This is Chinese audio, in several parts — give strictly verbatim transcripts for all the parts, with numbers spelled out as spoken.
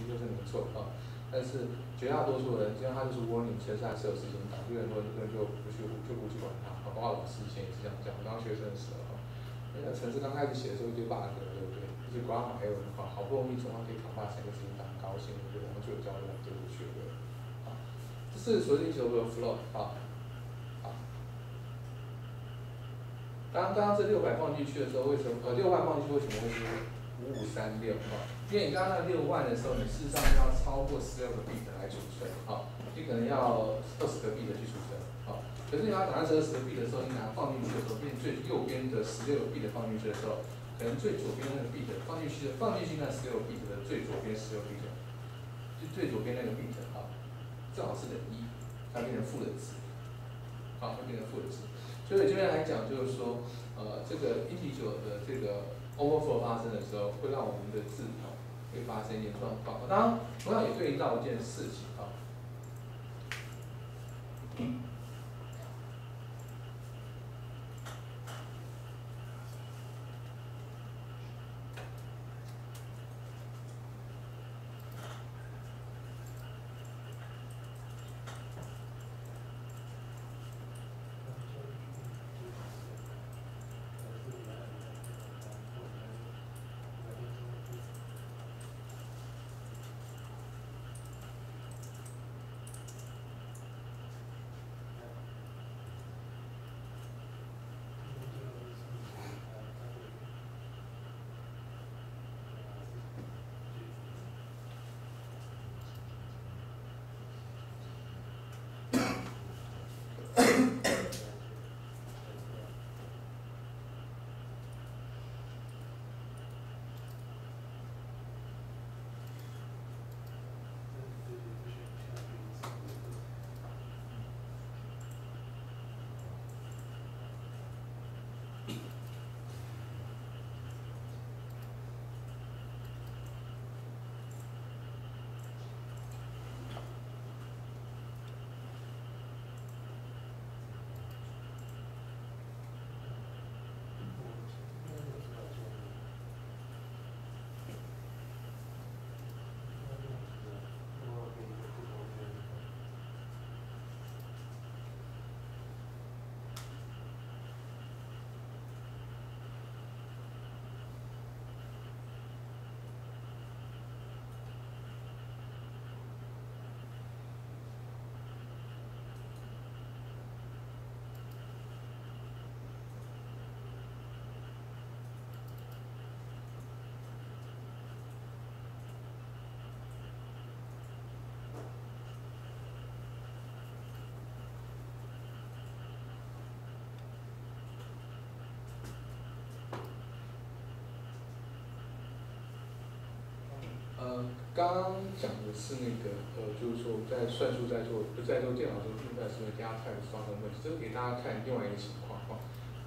的确是没错啊。但是绝大多数人，因为他就是 warning，其实还是有事情打，所以很多人就不去就不去管它。包括老师以前也是这样讲，我当学生的时候，那个程式刚开始写的时候一堆 bug，对不对？一些 grammar error 的话，好不容易总算可以扛把整个事情打很高兴，对不对？然后就有教练来对我学的。啊，这是所谓的 overflow 啊。刚刚这六百放进去的时候，为什么呃六万放进去为什么会是五五三六啊？因为你刚刚那六万的时候，你事实上要超过十六个 bit 来储存啊，你可能要二十个 bit 去储存啊。可是你要打算二十个 bit 的时候，你把它放进去的时候，变最右边的十六个 bit 放进去的时候，可能最左边那个 bit 放进去的放进去那十六个 bit 的最左边十六 bit， 就最左边那个 bit 啊，正好是等于一，它变成负的值，啊，会变成负的值。所以这边来讲，就是说，呃，这个 integer 的这个 overflow 发生的时候，会让我们的字哦会发生一点状况。当然，同样也对应到一件事情啊。呃，刚刚讲的是那个呃，就是说在算术在做，不在做电脑中运算时候，给大家看发生问题，这个给大家看另外一个情况哈。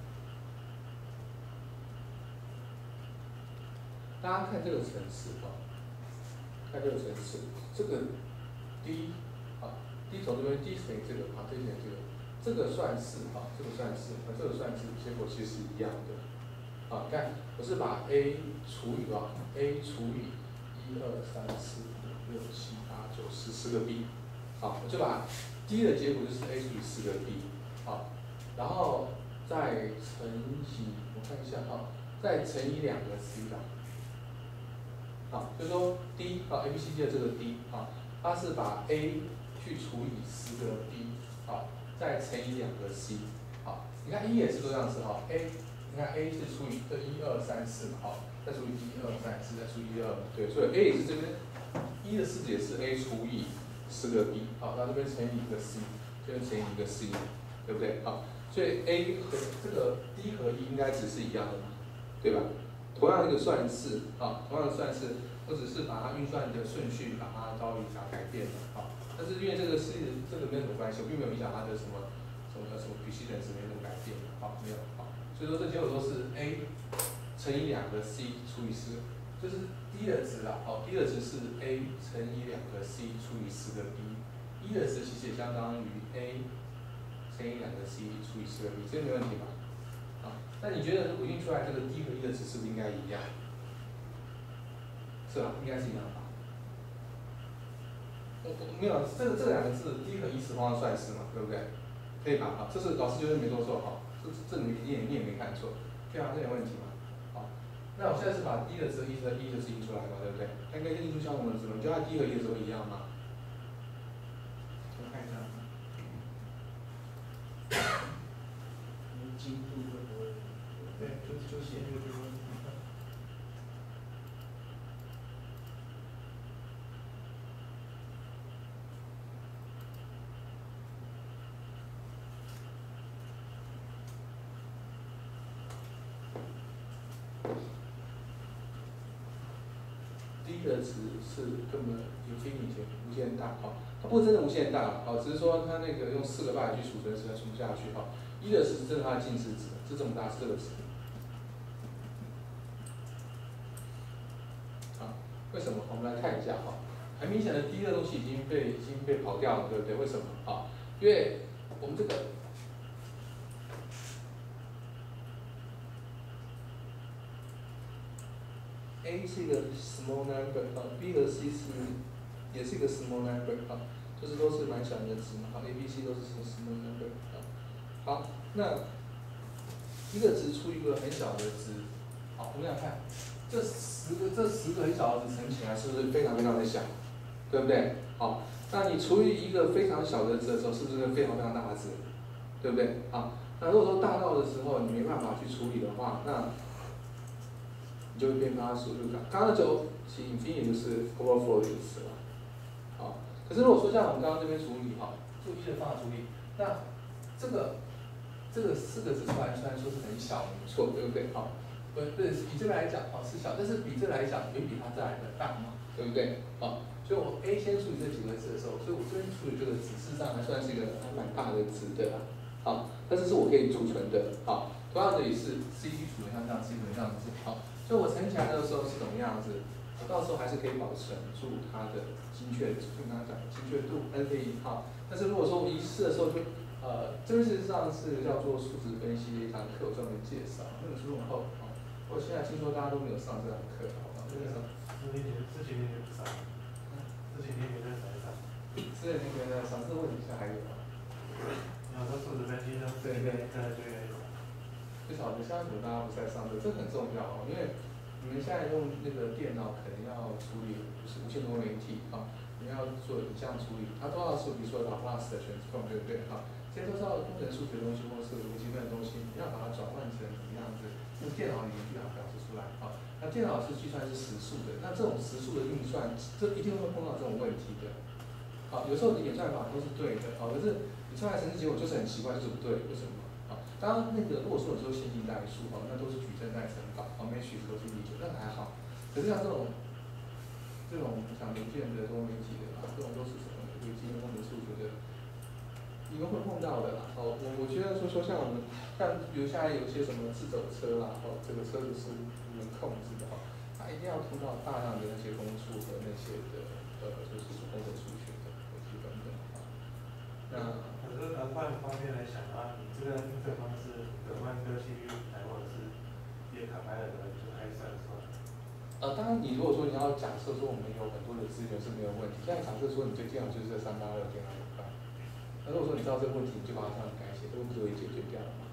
大家看这个程式哈，看这个程式，这个 d 啊 d 从这边 d 乘以这个啊，这乘以这个，这个算式哈，这个算式和这个算式结果其实是一样的。啊，看我是把 a 除以多少 ？a 除以一二三四五六七八九十四个 b， 好，我就把 d 的结果就是 a 除以四个 b， 好，然后再乘以，我看一下哈，再乘以两个 c 吧，好，就说 d 啊 a b c d 的这个 d 啊，它是把 a 去除以十个 b， 好，再乘以两个 c， 好，你看一也是这样子哈 ，a。你看 a 是除以这一二三四嘛，好，再除以一二三四，再除以一二，对，所以 a 也是这边一的式子也是 a 除以十个 b， 好，那这边乘以一个 c， 这边乘以一个 c， 对不对？好，所以 a 和这个 d 和一应该值是一样的嘛，对吧？同样一个算式啊，同样的算式，我只是把它运算的顺序把它稍微加改变了，好，但是因为这个是这个没有什么关系，我并没有影响它的什么什么什么比系等式没有改变，好，没有，好。所以说这结果都是 a 乘以两个 c 除以四，就是 d 的值啊，好 ，d 的值是 a 乘以两个 c 除以四个 b， e 的值其实也相当于 a 乘以两个 c 除以四个 b， 这个没问题吧？好，那你觉得如果印出来这个 d 和 e 的值是不是应该一样？是吧？应该是一样吧？ 我我没有这个这两个字，第一个以此方的算式嘛，对不对？可以吧？好，这是老师觉得没做错，好，这这你你也你也没看错，对啊，这没问题嘛。好，那我现在是把 D 的值、E 的 E 的值印出来嘛，对不对？它应该印出相同的值嘛，你觉得它 D 和 E 的值会一样吗？我看一下。 精度会不会？ 对，就就写这个地方。第一个值是根本 infinity 无限大哈，它不是真的无限大啊，只是说它那个用四个 byte 去储存，实在存不下去哈。一的是真的它的近似值，是这么大，是这个值。啊，为什么？我们来看一下哈，很明显的第一个东西已经被已经被跑掉了，对不对？为什么？啊，因为我们这个。A 是一个 small number 啊 ，B 和 C 是也是一个 small number 啊，就是都是蛮小的值嘛，好 ，A、B、C 都是 small number 啊。好，那一个值除一个很小的值，好，我们来看，这十个这十个很小的值乘起来是不是非常非常的小，对不对？好，那你除以一个非常小的值的时候，是不是非常非常大的值，对不对？好，那如果说大到的时候你没办法去处理的话，那你就会变它的速度感。刚刚的九其 infinity 就是 overflow 的意思了，好。可是如果说像我们刚刚这边处理哈，就一的方法处理，那这个这个四个值出来虽然说是很小，没错，对不对？好，不不是以这个来讲，好是小，但是比这个来讲远比它再来的大嘛，对不对？好，所以我 A 先处理这几个值的时候，所以我这边处理这个值，事实上还算是一个还蛮大的值的啦。好，但是是我可以储存的。好，同样的也是 C 去储存像这样 ，C 储存这样子，好。所以我乘起来的时候是怎么样子？我到时候还是可以保存住它的精确，就刚刚讲的精确度 N 可以好。但是如果说我一试的时候就，呃，这个事实上是叫做数值分析的一堂课，我专门介绍，那个书很厚啊。我现在听说大家都没有上这堂课，好吧？这个上。 四年前，四几年前不上，四几年前在才上。 四年前在上，这问题下还有吗？ 然后说数值分析呢？ 对对。 在就业。 不晓得，现在可能大家不在上这，这很重要哦，因为你们现在用那个电脑可能要处理就是无限多媒体啊，你要做影像处理，它都要是比如说拉普拉斯的旋转，对不对哈？这些都是要工程数学的东西或是微积分的东西，你要把它转换成怎么样子，用电脑语言去把它表示出来啊。那电脑是计算是实数的，那这种实数的运算，这一定会碰到这种问题的。好，有时候你演算法都是对的，好，可是你出来的程式结果就是很奇怪，就是不对，为什么？当然，那个如果说有时候线性代数哈，那都是矩阵代乘法，旁边取值都是理解，那还好。可是像这种这种讲零件的多媒体的啊，这种都是什么微积分、工程数学的，你们会碰到的啦。哦，我我觉得说说像我们像比如现在有些什么自走车啦，哦，这个车子是你们控制的哈，它一定要通到大量的那些公数和那些的呃，就是工程数学的微积分的啊。那可是呃换方面来想啊，你这个运算方式，可换个细率来或者是也卡牌的人就还算出来。 呃，当然，你如果说你要假设说我们有很多的资源是没有问题，现在假设说你对电脑就是这三八二电脑有关，那如果说你知道这个问题，你就把它这样改写，这个问题就可以解决掉了嘛。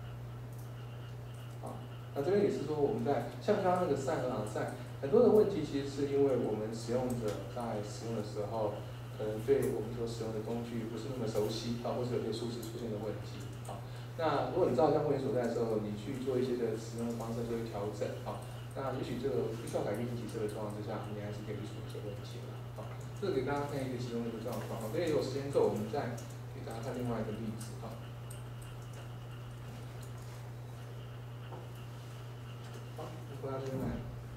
好，那这边也是说我们在像刚刚那个赛和昂赛，很多的问题其实是因为我们使用者在使用的时候，可能对我们所使用的工具不是那么熟悉啊，或者有些数值出现的问题啊。那如果你知道像问题所在的时候，你去做一些的使用的方式做一调整啊。那也许这个必须要改变体设的状况之下，你还是可以去处理这个问题的。好，这个给大家看一个其中的一个状况。好，所以有时间够，我们再给大家看另外一个例子哈。好，回到这边来。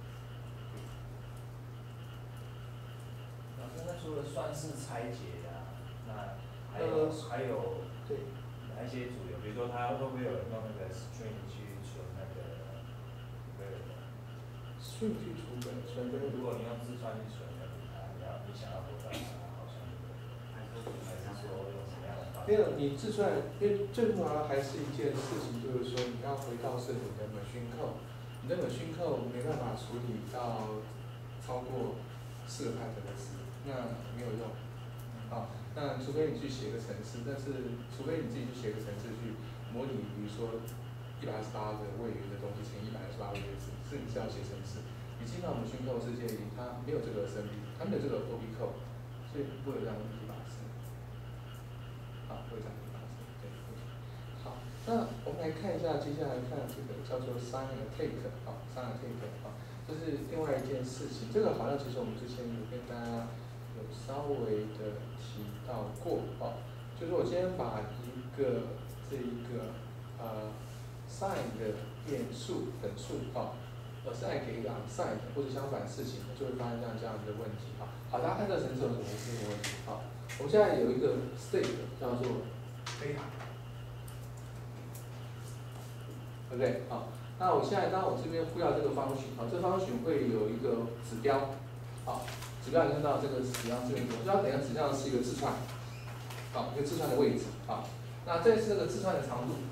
老师，那除了算式拆解呀、啊，那还有、呃、还有对哪一些主流？比如说，他会不会有人用那个 string 去存那个 variable？ string 去存本存 variable。 如果你用字串去存的，啊，你要你想要多少，好像还是还是说用什么样的方法？ 没有，你字串，因为最重要的还是一件事情，就是说你要回到是你的 machine code， 你的 machine code 没办法处理到超过四个 byte 的值，那没有用。 啊，那除非你去写个程式，但是除非你自己去写个程式去模拟，比如说一百二十八个位元的东西乘以一百二十八个位置，是你是要写程式。你进到我们虚构世界里，它没有这个生命，它没有这个 O B code， 所以不会有这样的问题发生。好，会这样的发生，对。好，那我们来看一下，接下来看这个叫做 sign and take， 好 ，sign and take， 好，这是另外一件事情。这个好像其实我们之前有跟大家有稍微的提到过，哦，就是我今天把一个这一个呃 sign 的变数等数，哦，而是爱给一个 unsigned 或者相反事情，就会发生这样这样的问题，哈。好，大家看这个程式有什么什么问题？好，我们现在有一个 state 叫做 data。对不对？好，那我现在当我这边呼叫这个方群，好，这方群会有一个指标，好，指标你看到这个指标这边，我知道等一下指标是一个字串，好，一个字串的位置，好，那这是这个字串的长度，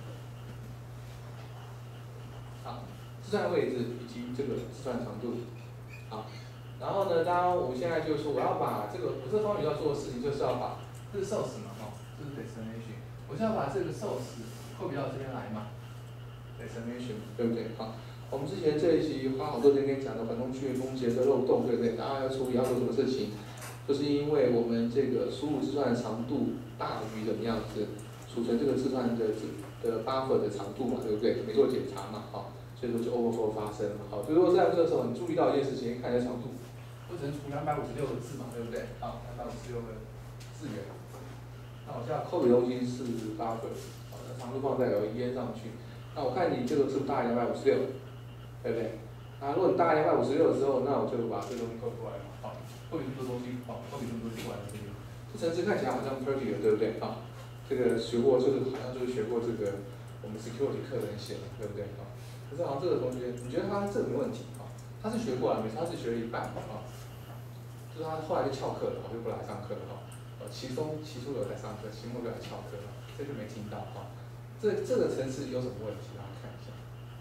好，字串的位置以及这个字串长度，好，然后呢，当我现在就是说我要把这个我这个方群要做的事情就是要把这是 source 嘛，哈，这是 destination， 我是要把这个 source copy到这边来嘛。destination 对不对？好，我们之前这一期花好多天跟你讲的缓冲区域封节的漏洞，对不对？大家要处理要做什么事情？就是因为我们这个输入字串的长度大于怎么样子，储存这个字串的的 buffer 的长度嘛，对不对？没做检查嘛，好，所以说就 overflow 发生了。好，所以说在这个时候你注意到一件事情，看一下长度，我只能储两百五十六个字嘛，对不对？好，两百五十六个字元。那我现在扣的东西是 buffer， 好，那长度放在 L 一 上去。那我看你这个是不是大于两百五十六，对不对？啊，如果你大于两百五十六的时候，那我就把这个东西扣出来嘛，好，扣比这么多东西，好，扣比这么多进来的东西。这程式看起来好像 pretty 的，对不对？好，这个学过，这个好像就是学过这个我们 security 课的人写的，对不对？好，可是好像这个同学，你觉得他这个没问题？好，他是学过了，没错，他是学了一半，啊，就是他后来就翘课了，就不来上课了，哈。呃，期中、期初有来上课，期末就来翘课了，这就没听到，哈。这这个程式有什么问题？大家看一下。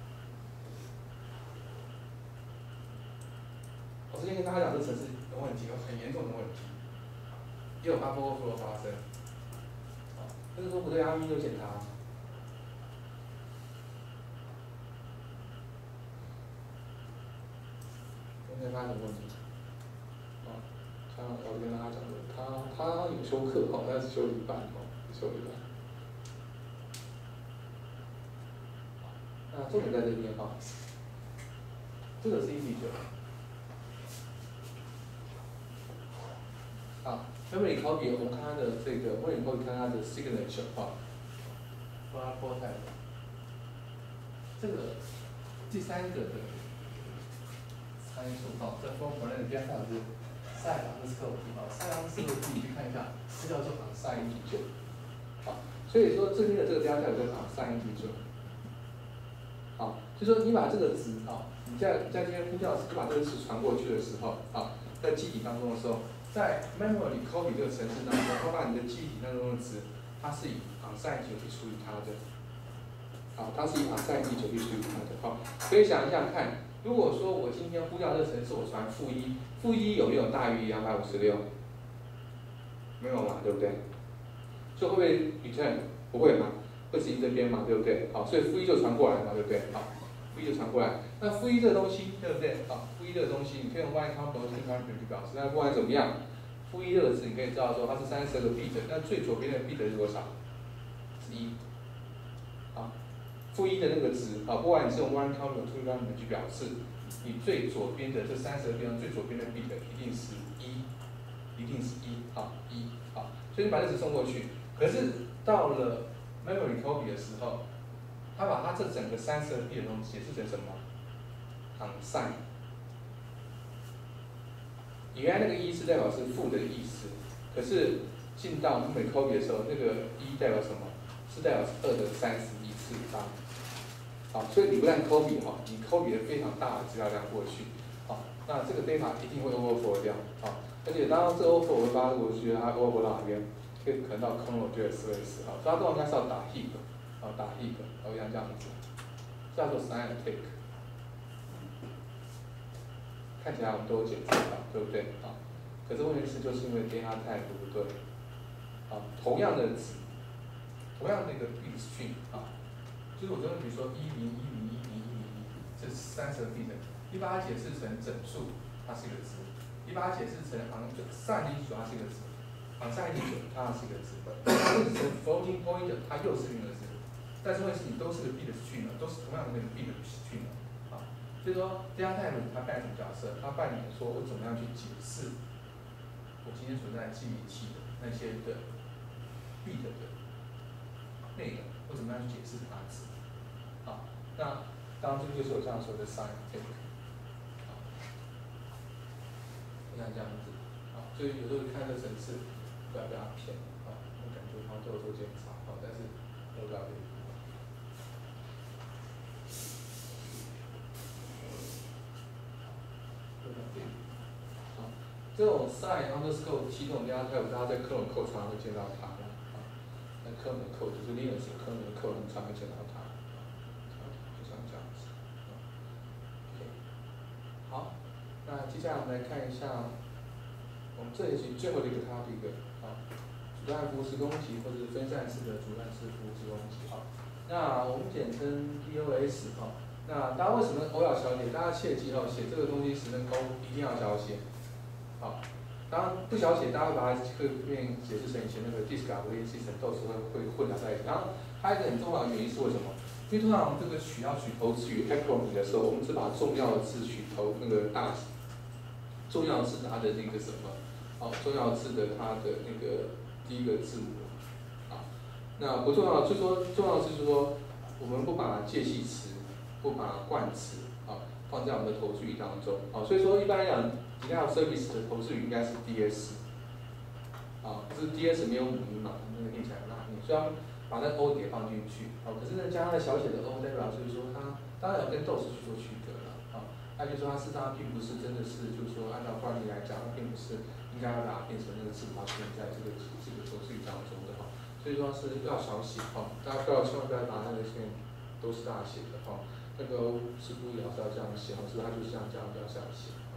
我之前跟大家讲，这程式有问题，有很严重的问题，也有 buffer overflow 发生。啊，这个说不对，阿咪就检查。今天发生什么问题？啊，像我跟大家讲的，他他有修课，哦，但是修了一半，哦，修了一半。那重点在这边哈，这个是integer。啊 ，memory copy 我们看它的这个 memory copy 看它的 signature 哈 f o r p o r t type， 这个第三个的参数哈，这 for for 那边上是塞朗斯科啊，塞朗斯科自己去看一下，这叫做 unsigned integer。好，所以说这边的这个 delta 有个 unsigned integer。好，就说你把这个值啊，你在在这边呼叫你把这个值传过去的时候啊，在记忆体当中的时候，在 memory copy 这个程式当中，它把你的记忆体当中的值，它是以 unsigned 去处理它的，好，它是以 unsigned 去处理它的，好，所以想一想看，如果说我今天呼叫这个程式，我传负一，负一有没有大于两百五十六？没有嘛，对不对？所以会不会 return？ 不会嘛？会是这边嘛，对不对？好，所以负一就传过来嘛，对不对？好，负一就传过来。那负一这个东西，对不对？好，负一这个东西，你可以用 y count 和 t count 去表示。那不管怎么样，负一这个值你可以知道说它是三十二个 bit， 那最左边的 bit 是多少？是一。好，负一的那个值，好，不管你是用 y count 和 t count 去表示，你最左边的这三十二边最左边的 bit 一定是一，一定是一，好，一，好，所以你把这值送过去。可是到了 memory copy 的时候，它把它这整个三十二 bit 的东西解释成什么 ？unsigned。原来那个一是代表是负的意思，可是进到 memory copy 的时候，那个一代表什么？是代表是二的三十一次方。好，所以你不但 copy 哈，你 copy 了非常大的资料量过去，好，那这个 data 一定会 overflow 掉，好，而且当这 overflow 会发生过去，它 overflow 到哪边？可以可能到 kernel 就会 space， 好，所以它都应该是要打 heap， 啊打 heap， 好像这样子，叫做 sign and take。看起来我们都有检测到，对不对？好，可是问题是就是因为 data type 不对， 啊，同样的值，同样的一个 bit string 啊，就是我这边比如说一零一零一零一零一，这三十个 bit，一把它解释成整数，它是一个值；一把它解释成行上一组，它是一个值；行上一组，它是一个值；它是成 floating point， 它又是另一个值。但是问题是你都是个 bit string 的，都是同样的那个 bit string 的啊，所以说 data type 它扮演什么角色？它扮演说我怎么样去解释我今天存在记忆体的那些的 bit 的内容，我怎么样去解释它的值？啊，那当然这个就是我这样说的 scientific。像这样子，啊，所以有时候看这层次，不要被它骗，啊，我感觉好像都有做检查，啊，但是都不要被。好，这种 sign underscore t 这种 data type，大家在科隆 code 常常会见到它，啊，那科隆 code 就是 Linux 科隆 code 很常会见到它，啊，就像这样子，啊 ，OK， 好，那接下来我们来看一下。我们这一期最后的一个 topic 啊，主干服务式攻击或者是分散式的主干式服务式攻击啊。那我们简称 D O S 啊。那大家为什么 O 要小写？大家切记哦，写这个东西时能 O 一定要小写。好，当然不小写，大家会把它会变解释成以前那个 disk 啊或者 system 到时候会混淆在一起。然后还有一个很重要的原因是为什么？因为通常这个取要取头词语 acronym 的时候，我们是把重要的字取头那个大，重要是它的那个什么？好，重要字的它的那个第一个字母，啊，那不重要，就说重要是就是说，我们不把介系词，不把冠词，啊，放在我们的头词语当中，啊，所以说一般来讲 ，denial service 的头词语应该是 D S， 啊，可是 D S 没有母音嘛，那个念起来很难念，所以要把那 O 给放进去，啊，可是呢加上小写的 O 代表就是说它当然要跟 D O S 去做区隔了，啊，那就是说它事实上并不是真的是就是说按照惯例来讲，它并不是。应该要把它变成那个字母，它出现在这个这个头词语当中的哈，所以说是要小写哈，大家不要千万不要把那个线都是大写的哈，那个是故意老师要这样写哈，所以它就是像这样比较小写哈。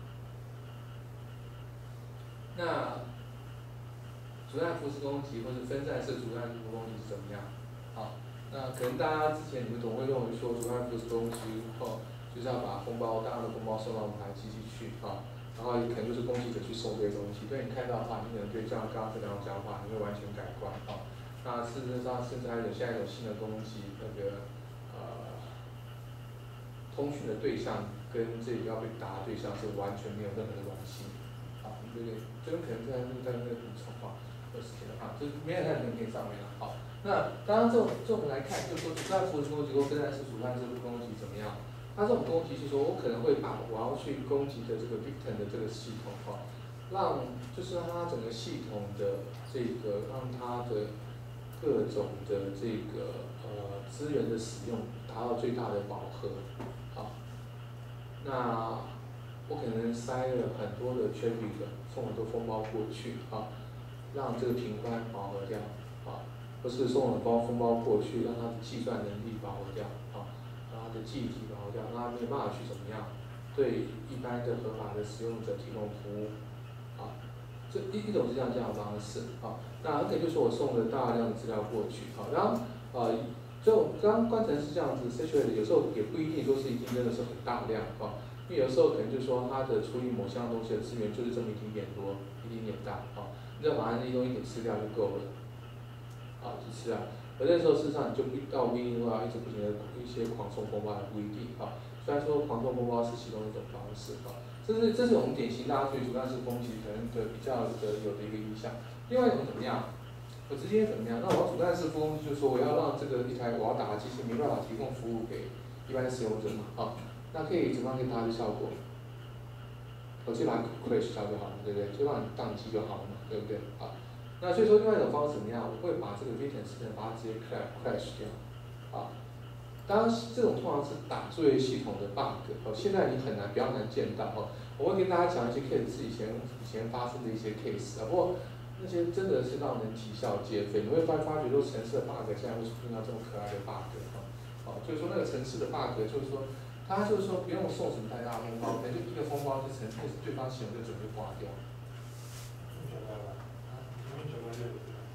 那主干服务式攻击或是分散式主干服务攻击是怎么样？好，那可能大家之前你们总会认为说主干服务式攻击后就是要把封包大量的封包送到我们台机器去哈。然后可能就是攻击者去送这些东西，对你看到的话，你可能对像刚刚这两种讲法，你会完全改观啊。那事实上，甚至还有现在有新的攻击，那个呃，通讯的对象跟这个要被打的对象是完全没有任何的关系。啊，对对，这边可能在在那个补充啊，有时间的话，就是没有在影片上面了。好，那当然这种这种来看，就是说主干服务式攻击或分散式主干式攻击怎么样？它这种攻击是说，我可能会把我要去攻击的这个 victim 的这个系统哈，让就是让它整个系统的这个让它的各种的这个呃资源的使用达到最大的饱和，好，那我可能塞了很多的 traffic， 送很多封包过去啊，让这个频宽饱和掉啊，或是送很多封包过去，让它的计算能力饱和掉啊。它的记忆体饱和掉，让它没有办法去怎么样对一般的合法的使用者提供服务，啊，这一一种是这样这样的方式，啊，那而且就是我送了大量的资料过去，啊，然后呃，这种刚刚观成是这样子 ，saturated 有时候也不一定说是一定真的是很大量，啊，因为有时候可能就是说它的处理某项东西的资源就是这么一点点多，一点点大，啊，你只要把它那些东西给吃掉就够了，啊，就吃啊。而那时候事实上你就不到不一定要一直不停的一些狂送封包也不一定啊。虽然说狂送封包是其中一种方式啊，这是这是我们典型大家对主干式攻击可能的比较的有的一个影响。另外一种怎么样？我直接怎么样？那我主干式攻击就是说我要让这个一台我要打的机器没办法提供服务给一般使用者嘛啊，那可以怎么样可以达到效果？我直接把它 crash 掉就好了，对不对？就让你宕机就好了嘛，对不对？啊。那所以说，另外一种方式怎么样？我会把这个 victim system 把它直接 crash 掉，啊，当然这种通常是打作业系统的 bug， 哦，现在你很难比较难见到哦。我会跟大家讲一些 case 是以前以前发生的一些 case 啊，不过那些真的是让人啼笑皆非。你会发发觉说城市的 bug 现在会出现到这种可爱的 bug 哈，哦，就是说那个城市的 bug 就是说，它就是说不用送什么太大的封包，可能就一个封包就成，对方系统就准备挂掉。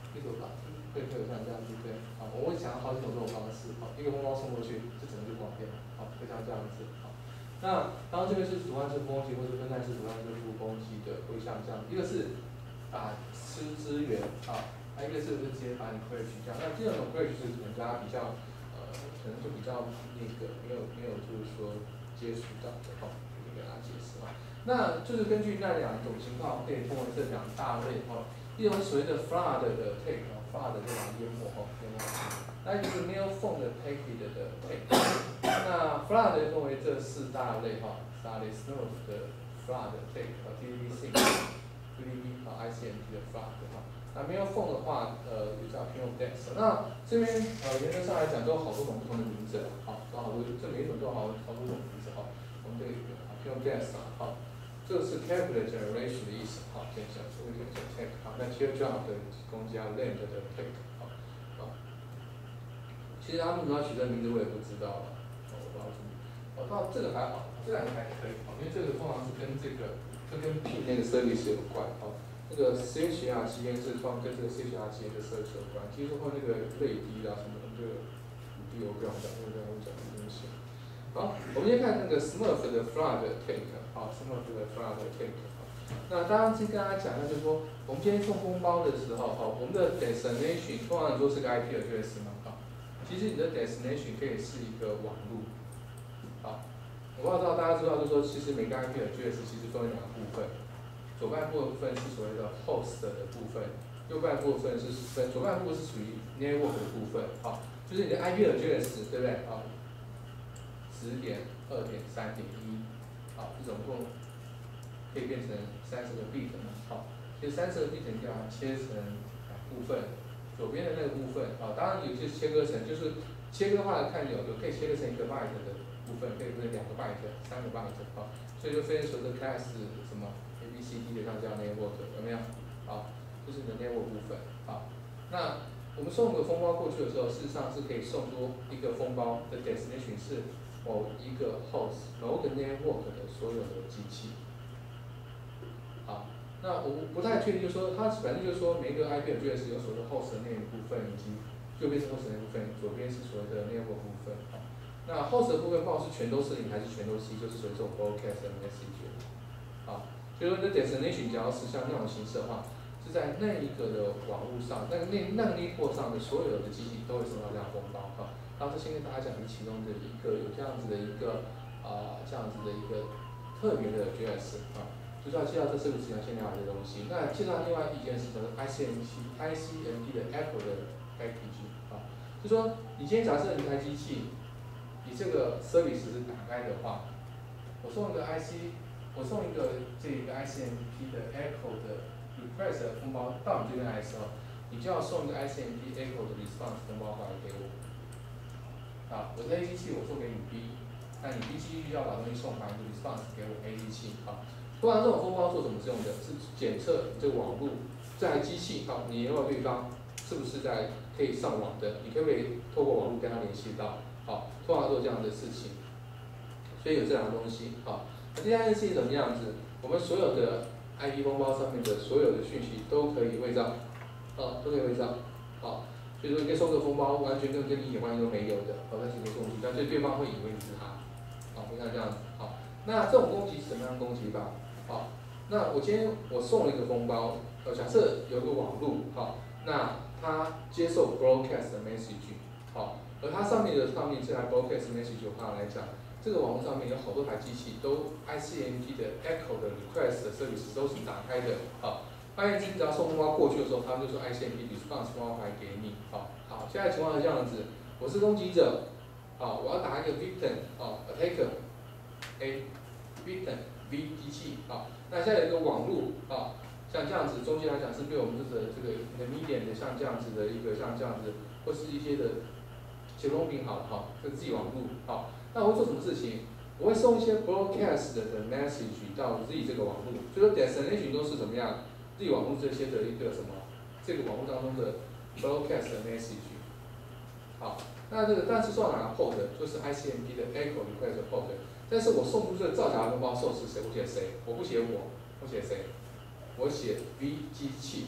一组卡会会有像这样子对，好，我会想好几种这种方式，好，一个风包送过去，这整个就挂掉，好，会像这样子，好。那当然这个是主观式攻击或者分散式主观式负攻击的，会像这样，一个是啊吃资源啊，还有一个是直接把你 crash 掉。那第二种 crash 是可能大家比较呃，可能就比较那个没有没有就是说接触到的，哈，就给大家解释啊。那就是根据那两种情况，可以分为这两大类哈。一种所谓的 flood 的 take 啊 ，flood 就把淹没哈，淹没。那一个是 mail phone 的 packet 的 take。那 flood 分为这四大类哈 s a r i Smurf 的 flood take 和 T D B sync、T D B 和 I C M P 的 flood 哈。那 mail phone 的话，呃，也叫 P O dex。那这边呃原则上来讲都有好多种不同的名字了，好，都好多，这每一种都有好好多种名字哈。我们这个 P O dex 啊，好。这个是 calculate generation 的意思，好，先讲这个叫 take， 好，那 teardrop 的公加 land 的 take， 好，好。其实他们怎么取这个名字我也不知道了，哦，我不知道什么。哦，到这个还好，这两个还可以，好，因为这个通常是跟这个，这跟 P 那个 service 有关，好，那个 C H R 基因是通常跟这个 C H R 基因的 service 有关，其实和那个类低啦什么的，这个低我不想讲，因为这样会讲的东西。好，我们先看那个 Smurf 的 flood take， 好 ，Smurf 的 flood take。那刚刚先跟大家讲，那就是说，我们今天送封包的时候，好，我们的 destination 通常都是个 I P address 嘛，好，其实你的 destination 可以是一个网路，好，我不知道大家知道，就是说，其实每个 I P address 其实分为两个部分，左半部分是所谓的 host 的部分，右半部分是分，左半部是属于 network 的部分，好，就是你的 I P address， 对不对？好。十点、二点、三点一，好，这总共可以变成三十个 bit 嘛，好，其实三十个 bit 你把它切成两部分，左边的那个部分，啊，当然有些切割成就是切割的话看有有可以切割成一个 byte 的部分，可以分成两个 byte、三个 byte， 好，所以就分成所谓的 class 什么 A B C D 的像这样 network 有没有？好，这是你的 network 部分，好，那我们送个封包过去的时候，事实上是可以送出一个封包的 destination 是。某一个 host， 某个 network 的所有的机器，好，那我不太确定，就是说它反正就是说每一个 I P address 有所谓的 host 的那一部分，以及右边是 host 的那部分，左边是所谓的 network 部分，好，那 host 的部分不知道是全都是零还是全都是一，就是属于这种 broadcast 的 message， 好，所以说你的 destination 假如是像那种形式的话，是在那一个的网络上，那个那那个 network 上的所有的机器都会收到这样封包，哈。然后先跟大家讲其中的一个有这样子的一个啊、呃、这样子的一个特别的 J S 啊，就是要介绍这四个词条线条的东西。那介绍另外一件事叫做 I C M P I C M P 的 Echo 的 package 啊，就说你今天假设一台机器，你这个 service 是打开的话，我送一个 I C， 我送一个这个 I C M P 的 Echo 的 request 的封包到你这边来的时候，你就要送一个 I C M P Echo 的 response 封包回来给我。啊，我的 A 机器我送给你 B， 那你 B 机器要把东西送回来 response 给我 A 机器，好，通常这种封包做什么是用的？是检测这个网络这台机器，好，你联络对方是不是在可以上网的，你可不可以透过网络跟他联系到？好，通常做这样的事情，所以有这两个东西，好，那第三件事情怎么样子？我们所有的 I P 封包上面的所有的讯息都可以伪造，啊，都可以伪造，好。所以说，你可以送个封包，完全跟跟你一点关系都没有的，好，但是你送出去，但对对方会以为你是他，好，会像这样子，好，那这种攻击是什么样的攻击法？好，那我今天我送了一个封包，呃，假设有个网路，好，那它接受 broadcast 的 message， 好，而它上面的上面这台 broadcast message 的话来讲，这个网络上面有好多台机器都 I C M P 的 echo 的 request 的 service 都是打开的，好。发现只要送封包过去的时候，他们就说 I C M P response 封包回来给你，好，好，现在情况是这样子，我是攻击者，好，我要打一个 victim， 好 ，attacker，A victim V 机器，好，那现在有一个网路，好，像这样子，中间来讲是对我们这个这个 intermediate 的像这样子的一个像这样子，或是一些的写公屏好，好，这自己网路，好，那我会做什么事情？我会送一些 broadcast 的 message 到自己这个网路，所以说 destination 都是怎么样？自己网络这些的一个什么，这个网络当中的 broadcast message， 好，那这个但是送哪个 port 就是 I C M P 的 echo request port， 但是我送出这个造假的封包受是谁？我写谁？我不写我，我写谁？我写 V 机器，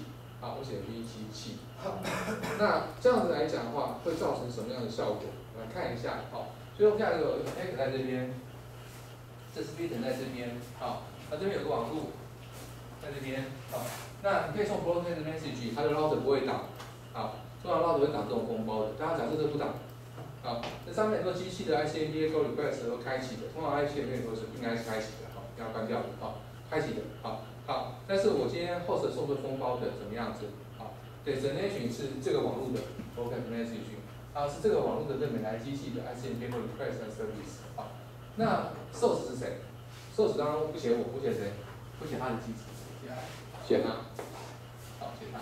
好，我写 V 机器。好，那这样子来讲的话，会造成什么样的效果？来看一下，好，所以我们看有 X 在这边，这是 bit 在这边，好，那这边有个网路在这边，好，那你可以送 broadcast message， 它的 router 不会挡，好，通常 router 会挡这种封包的，大家假设这不挡。好，这上面很多机器的 I C M P A call request 都开启的，通常 I C M P A 都是应该是开启的，好，不要关掉的，好，开启的，好，好，但是我今天 host 送的封包的怎么样子？好 ，destination 是这个网络的 broadcast message， 啊，是这个网络的认每台机器的 I C M P A call request and service， 好，那 source 是谁 ？source 当然不写我，不写谁？不写他的机子，写他，好，写他。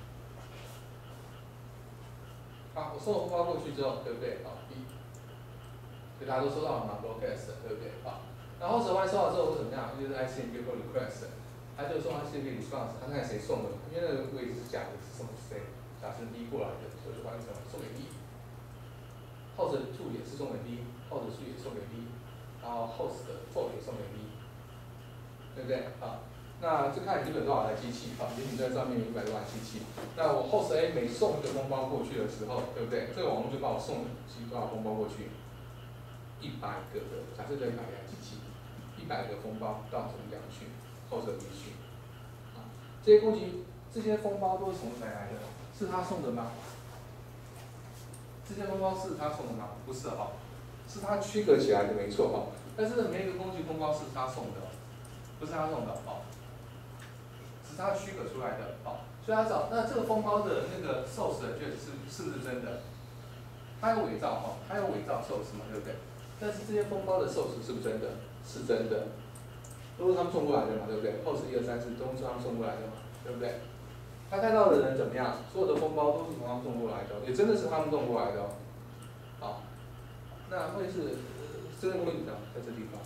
好，我送了封包过去之后，对不对？好 ，B， 所以大家都收到了嘛 ，broadcast， 对不对？好，然后手环收到之后会怎么样？就是 I C M P A call request， 他就送 I C M P A response， 他看谁送的，因为那个位置是假的，是送给谁？假设 B 过来的，所以就完成了送给 B。host two 也是送给 B，host three 也送给 B， 然后 host four 也送给 B， 对不对？好。那就看你这个有多少台机器，好，也许在上面有一百多台机器。那我 host A 每送一个封包过去的时候，对不对？这个网络就把我送多少封包过去？一百个的，假设这一百台机器，一百个封包到什么地方去 ？host B 去。啊，这些攻击，这些封包都是从哪来的？是他送的吗？这些封包是他送的吗？不是哈，是他区隔起来的，没错哈。但是每一个攻击封包是他送的，不是他送的哦。是它区隔出来的，好，所以他找那这个封包的那个 source address 是是不是真的？它有伪造哈，它有伪造 source 嘛，对不对？但是这些封包的 source 是不是真的？是真的，都是他们送过来的嘛，对不对 ？host 一二三四都是他们送过来的嘛，对不对？他看到的人怎么样？所有的封包都是从他们送过来的，也真的是他们送过来的哦。好，那会是真的问题呢，在这地方。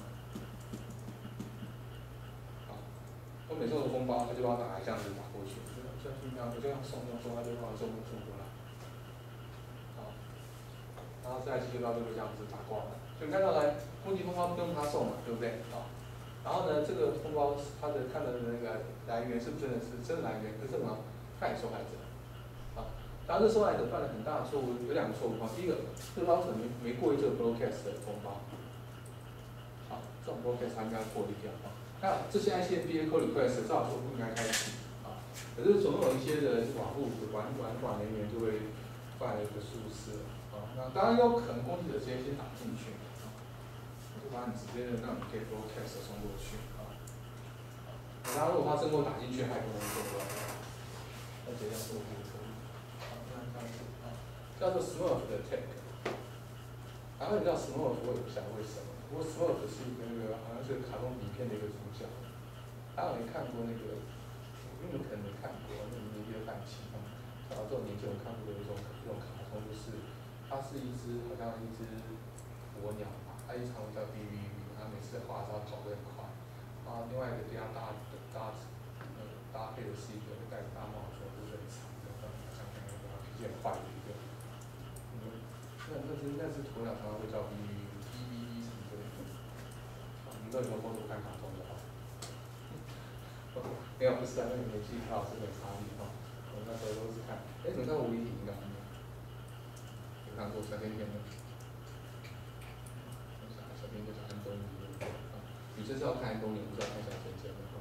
我每送个封包，他就把它打来这样子打过去，就像这样，我这样送送送，他就把它送送过来。好，然后再继续到这个这样子打挂了。所以看到来，攻击封包不用他送嘛，对不对？好，然后呢，这个封包它的看到的那个来源是不是真的是真的来源？可是嘛，他也受害者。好，然后这受害者犯了很大的错误，有两个错误哈。第一个，这个 router 没没过滤这个 broadcast 的封包。好，这种 broadcast 它应该过滤掉哈。那这些 I C M P A call request 照说不应该开启啊，可是总有一些的网络管管管人员就会犯了一个疏失啊。那当然有可能攻击者直接先打进去啊，就把你直接的让你可以 broadcast 送过去啊。当然如果他真够打进去，还不能做到，那这样做不可以。好，那这样子啊，叫做 Smurf 的 attack。然后你知道 Smurf 我也不晓得为什么。不过 Smurf 是一个那个好像是卡通影片的一个主角，大家有没看过那个？你们可能没看过，那你们也有感情啊。像我这种年纪，我看过的一种一种卡通，就是它是一只好像一只鸵鸟吧，它一常叫 B B B， 它每次画招跑得很快。然后另外一个对它搭搭呃搭配的是一个戴着大帽子，不是很长的，像那个脾气很坏的一个。嗯，那那只那只鸵鸟常常会叫 B B B。你有没有偷偷看卡通的哈？没有，不是啊，那个年纪刚好是很差异哈。我那时候都是看，哎，你们看无厘头应该没有？有看过小甜甜的？小甜甜就叫安东尼的啊，女生是要看安东尼，不是要看小甜甜的哈。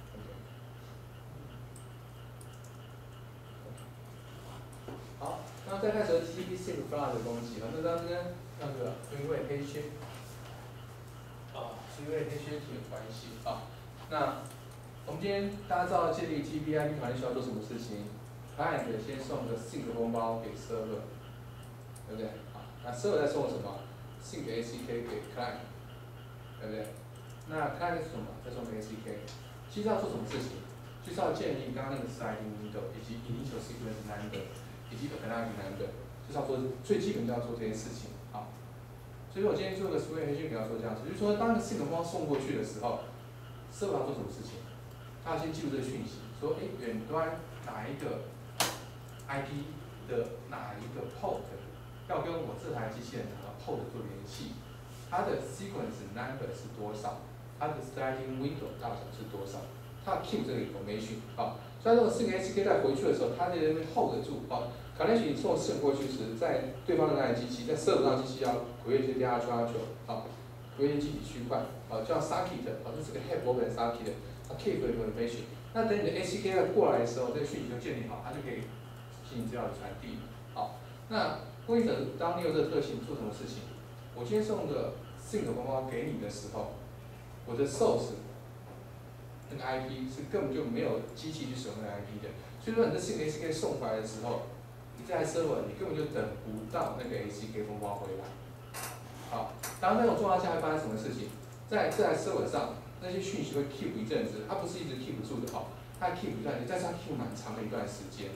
好，那再开始 T C P SYNC flag 的攻击了，那当然跟那个因为黑圈。啊，是因为黑靴体有关系啊。那我们今天大家知道建立 T P I P 团队需要做什么事情 ？Client 先送个 sync 封包给 server， 对不对？啊，那 server 再送什么 ？sync A C K 给 client， 对不对？那 client 是什么？再送个 A C K。其实要做什么事情？就是要建立刚刚那个 sliding window 以及 initial sequence number 以及 appending number， 就是要做最基本就要做这件事情啊。所以我今天做个 Sway 黑讯给他说这样子，就是说当个 sync 封包送过去的时候 ，server 要做什么事情？他要先记录这个讯息，说哎远端哪一个 I P 的哪一个 port 要跟我这台机器人哪个 port 做联系，它的 sequence number 是多少，它的 sliding window 大小是多少， 它 keep 这个 information 啊，所以这种 sync A C K 在回去的时候，它在那边 hold 得住啊。connection 你送 sync 过去时，在对方的那台机器，在 server 上机器要回一些 data transfer 啊，回一些机体区块啊，叫 socket 啊，这是个 head over socket， 它 keep information。那等你的 A C K 过来的时候，这个讯息就建立好，它就可以进行资料的传递。好，那供应者当你有这个特性，做什么事情？我今天送个 sync 方法给你的时候，我的 source 那个 I P 是根本就没有机器去使用那个 I P 的，所以说你的 sync A C K 送回来的时候，你这台 server 你根本就等不到那个 A C K 封包回来。好，当然那种状况下会发生什么事情？在这台 server 上，那些讯息会 keep 一阵子，它不是一直 keep 住的哈，它 keep 一段，你在上 keep 蛮长的一段时间。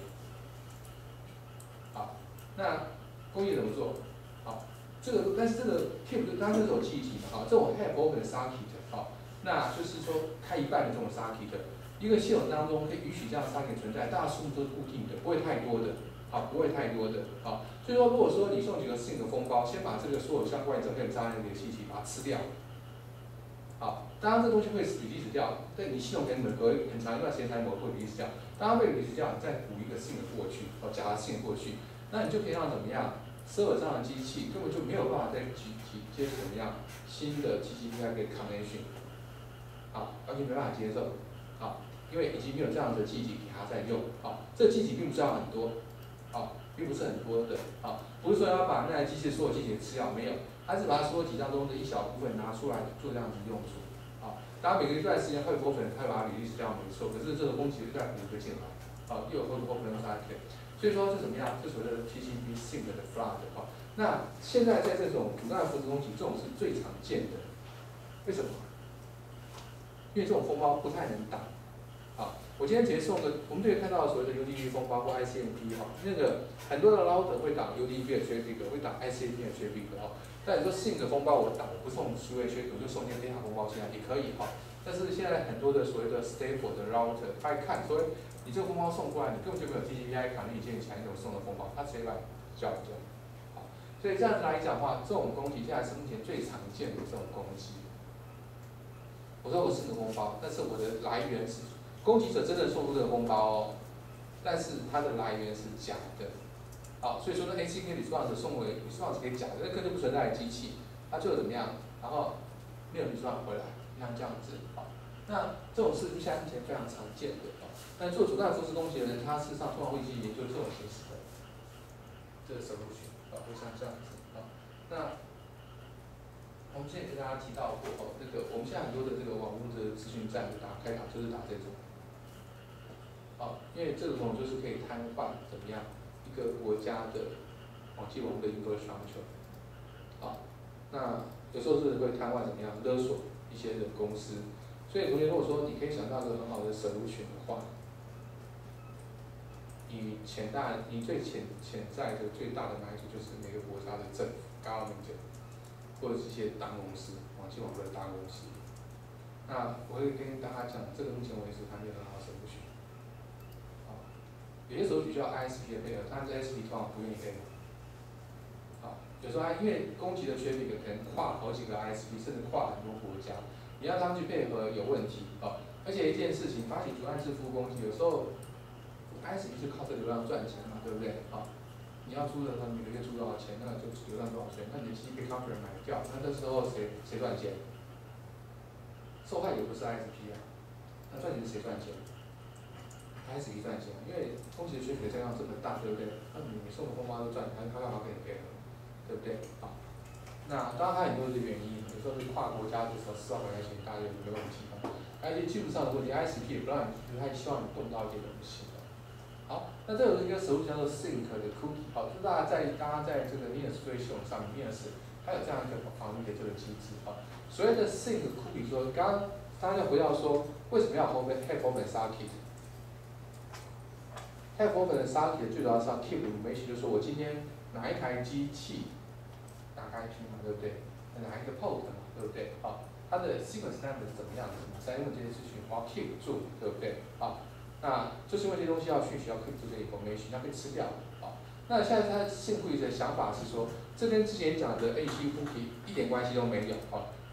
好，那工业怎么做？好，这个但是这个 keep 当然就是有记忆体嘛，哈，这种 head over 的 socket， 好，那就是说开一半的这种 socket， 一个系统当中可以允许这样的 socket 存在，大家数目都是固定的，不会太多的，好，不会太多的，好，所以说如果说你送几个 sync 封包，先把这个所有相关的整个渣那个记忆体把它吃掉。好，当然这东西会 release 掉，但你系统可能隔很长一段时间才某会 release 掉。当它被 release 掉，你再补一个 sync 过去，哦，加 sync 过去，那你就可以让怎么样 ？server 上的机器根本就没有办法再接接怎么样新的 T C P I 跟 connection， 好，完全没办法接受，好，因为已经没有这样的记忆体给它在用，好，这记忆体并不是要很多，好，并不是很多的，好，不是说要把那台机器所有记忆体吃掉，没有。它是把它所有几张中的一小部分拿出来做这样子用处，啊，当然每个一段时间会有部分它会把它release掉没错，可是这个工期再补一个进来，啊，又有会部分它可以，所以说是怎么样？是所谓的 T C P sync 的 flood 啊，那现在在这种主干扶持工期，这种是最常见的，为什么？因为这种封包不太能打，啊，我今天直接送个，我们这里看到所谓的 U D P 封包或 I C M P 哈，那个很多的 router 会打 U D P 的 traffic， 会打 I C M P 的 traffic 哦。但你说 sync 封包我打，我不送数位缺口，就送一些 data 封包进来也可以哈。但是现在很多的所谓的 stable 的 router， 他一看说，你这个封包送过来，你根本就没有 T C P I 卡，你建立起来，你怎么送的封包？他直接把叫掉。好，所以这样子来讲的话，这种攻击现在是目前最常见的这种攻击。我说我是个封包，但是我的来源是攻击者真的送出这个封包哦，但是它的来源是假的。好，所以说呢 ，A C K response 送回 response 可以假的，那根本就不存在的机器，它就怎么样，然后没有 response 回来，像这样子，好，那这种事情现在目前非常常见的，啊，但做主干扶持攻击的人，他事实上通常会去研究这种形式的这个 solution， 啊，会像这样子，啊，那我们之前跟大家提到过，哦，那个我们现在很多的这个网络的资讯站打开打就是打这种，啊，因为这种就是可以瘫痪怎么样？一个国家的网际网络的 infrastructure， 好，那有时候是会瘫痪怎么样勒索一些的公司，所以同学如果说你可以想到一个很好的 solution 的话，你潜大你最潜潜在的最大的买主就是每个国家的政府 government 或者是一些大公司，网际网络的大公司。那我会跟大家讲，这个目前为止还没有很好的 solution。有些时候需要 I S P 的配合，但是 I S P 通常不愿意配合。啊，有时候有为攻击的 traffic 可能跨好几个 I S P， 甚至跨很多国家，你要他们去配合有问题啊。而且一件事情，发起主干式服务攻击，有时候 I S P 是靠这流量赚钱嘛，对不对？啊，你要租的话，每个月租多少钱，那就流量多少钱，那你的机被 company 买掉，那这时候谁谁赚钱？受害者不是 I S P 啊，那赚钱是谁赚钱？I S P 赚钱，因为攻击的缺口这样这么大，对不对？那你你送的封包都赚，他他干嘛跟你配合？对不对？好，那当然它很多的原因，有时候是跨国家的时候四万块钱大概没问题的，还有一些技术上的问题 ，I S P 也不让你，不太希望你动到一些东西的。好，那这有一个手叫做 sync 的 cookie， 好，就是大家在大家在这个 Linux 作业系统上面 Linux 它有这样一个防御的这个机制啊。所谓的 sync cookie 说，刚刚大家回到说，为什么要 head over socket？Head over 的 socket 最主要是要 keep information， 就是说我今天哪一台机器打开 I P 嘛，对不对？哪一个 port 嘛，对不对？好，它的 sequence number 是怎么样的？在用这些资讯，我要 keep 住，对不对？好，那就是因为这些东西要讯息要 keep 住这个 information， 要被吃掉。好，那现在它 sync cookie 的想法是说，这跟之前讲的 A P cookie 一点关系都没有。好，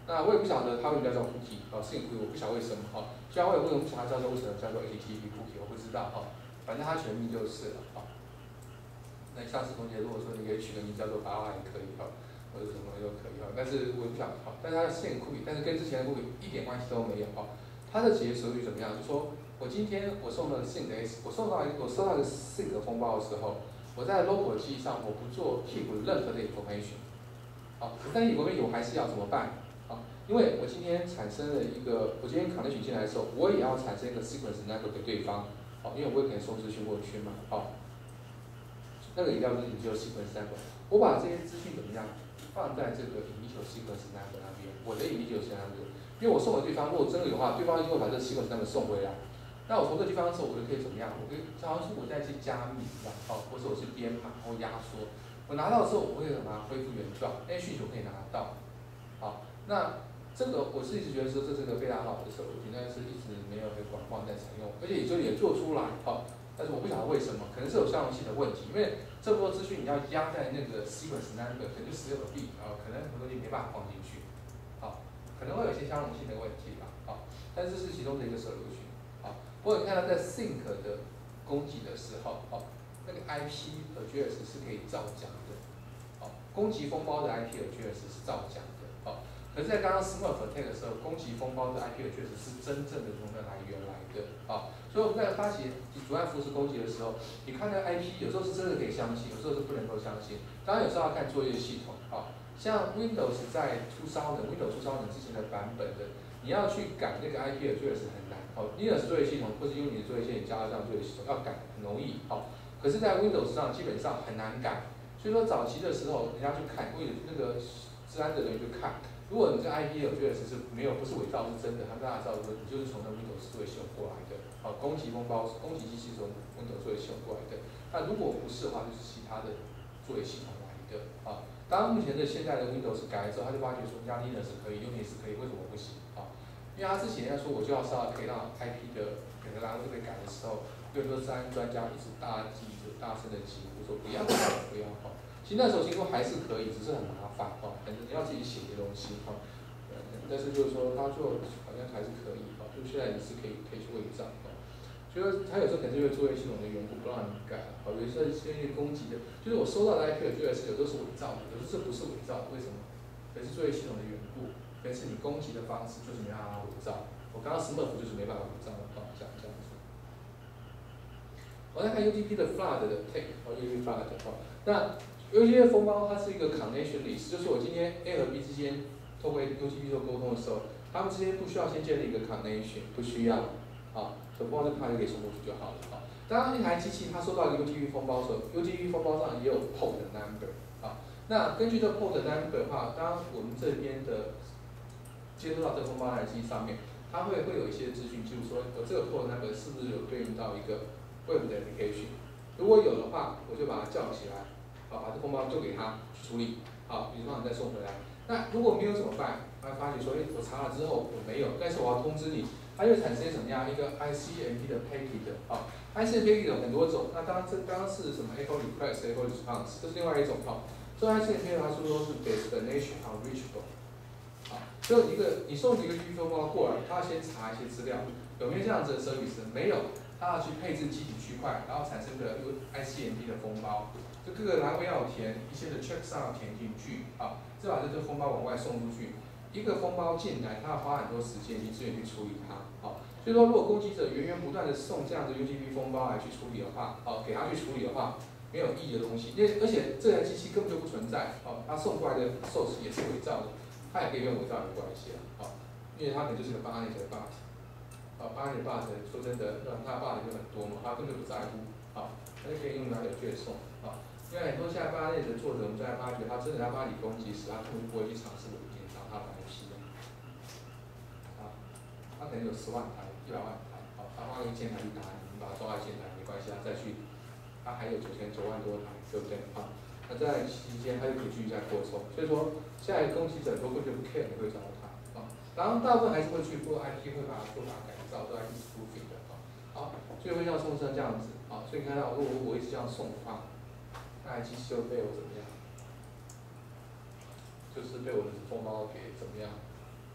那我也不晓得它为什么要叫 cookie 啊 ，sync cookie 我不晓得为什么哈。虽然我也为什么不晓得它叫做为什么叫做 H T T P cookie 我不知道哈，反正它全名就是了哈。那上次同学如果说你可以取个名叫做巴拉也可以哈，或者什么都可以哈，但是我也不晓得哈。但是它的 sync cookie 但是跟之前的 cookie 一点关系都没有哈。它的解释属于怎么样？就说我今天我送了 sync S， 我送到一我收到一个 sync 风暴的时候，我在 local 记忆上我不做 keep 任何的 information。好，但是 information 我还是要怎么办？好，因为我今天产生了一个，我今天 connection 进来的时候，我也要产生一个 sequence number 给对方。好，因为我也可能送资讯过去嘛。好，那个一定要是 initial sequence number。我把这些资讯怎么样放在这个 initial sequence number 那边，我的 initial sequence number。因为我送给对方，如果真的有的话，对方就会把这个 sequence number 送回来。那我从这地方的时候，我就可以怎么样？我可以，假如说我再去加密，好，或者我是编码或压缩。我拿到之后，我会把它恢复原状，那些需求可以拿到。好，那这个我是一直觉得说这是个非常好的手机，但是一直没有很广泛在采用，而且也就也做出来，好，但是我不晓得为什么，可能是有相容性的问题，因为这么多资讯你要压在那个 sequence number 可能就十六个 bit， 啊，可能很多东西没办法放进去，好，可能会有一些相容性的问题吧，好，但是这是其中的一个 solution， 好，不过你看到在 sync 的供给的时候，好。那个 I P address 是可以造假的，好，攻击封包的 I P address 是造假的，好，可是，在刚刚 Smurf attack 的时候，攻击封包的 I P address 是真正的从那来源来的，好，所以我们在发起主要服务攻击的时候，你看那个 I P 有时候是真的可以相信，有时候是不能够相信，当然有时候要看作业系统，好，像 Windows 在出烧的 Windows 出烧的之前的版本的，你要去改那个 I P address 很难，好 ，Linux 作业系统或是用你的作业线加上作业系统要改很容易，好。可是，在 Windows 上基本上很难改，所以说早期的时候，人家去看，为那个治安的人去看，如果你这 I P address 是没有不是伪造是真的，他跟大家知道说你就是从那 Windows 作业系统过来的，好，攻击封包攻击机器从 Windows 作业系统过来的，那如果不是的话，就是其他的作业系统来的，啊，当然目前的现在的 Windows 改了之后，他就发觉说，压 Linux 可以，用 Linux 可以，为什么不行？啊，因为他之前要说我就要上可以让 I P 的每个栏位被改的时候。有很多治安专家一直大记着大声的疾呼说不要不要不要哈，其实那时候听说还是可以，只是很麻烦哈，反正你要自己写的东西哈，但是就是说他做好像还是可以哈，就现在也是可以可以去伪造哈，所以说他有时候可能是因为作业系统的缘故不让你改，好，有时候是因为攻击的，就是我收到的 I P address 有时候是伪造的，有时候是不是伪造的，为什么？可能是作业系统的缘故，可能是你攻击的方式就是没办法伪造，我刚刚 Smurf 就是没办法伪造的哈，这样这样子。我在看 U T P 的 flood 的 take， 哦 U T P flood 哈，那 U T P 的封包它是一个 connection list， 就是我今天 A 和 B 之间透过 U T P 做沟通的时候，他们之间不需要先建立一个 connection， 不需要，啊，所以封包这 part 就可以送过去就好了啊。当然一台机器它收到一个 U T P 封包的时候 ，U T P 封包上也有 port number， 啊，那根据这 port number 的话，当我们这边的接收到这个封包台机上面，它会会有一些资讯，就是说我这个 port number 是不是有对应到一个 Web 的 application， 如果有的话，我就把它叫起来，好，把这封包丢给他去处理，好，比如说你再送回来。那如果没有怎么办？他发觉说，哎，我查了之后我没有，但是我要通知你，它就产生什么样一个 I C M P 的 packet， 好 ，I C M P packet 有很多种，那当然这刚刚是什么 echo request、echo response， 这是另外一种哈。所以 I C M P 它说说是 destination unreachable， 好，就一个你送一个 U T P 封包过来，它要先查一些资料，有没有这样子的 service？ 没有。它要去配置基体区块，然后产生的 I C M P 的封包，就各个栏位要填一些的 checksum 要填进去，啊，再把这个封包往外送出去。一个封包进来，它要花很多时间及资源去处理它，好，所以说如果攻击者源源不断的送这样的 U T P 封包来去处理的话，好，给他去处理的话，没有意义的东西，因为而且这台机器根本就不存在，好，它送过来的 source 也是伪造的，它也可以跟伪造有关系啊，好，因为它可能就是个八内的 bug。啊，巴黎的 bug 说真的，让他 bug 就很多嘛，他根本不在乎，好，他就可以用来有借送，啊，因为很多现在巴黎的作者，我们在发觉他真的在巴黎攻击时，他根本不会去尝试我检查他的 I P 的，啊，他可能有十万台、一百万台，好，他花一千台去打你，你把它抓一千台没关系，他再去，他还有九千九万多台，对不对？啊，那在期间他就可以继续再扩充，所以说现在攻击者如果就不 care 你会找到他，啊，然后大部分还是会去做 I P， 会把它做法改。找到 I P spoofing 的，好，所以会像送车这样子，好，所以你看到如果我一直这样送的话，那台机器就被我怎么样？就是被我的封包给怎么样？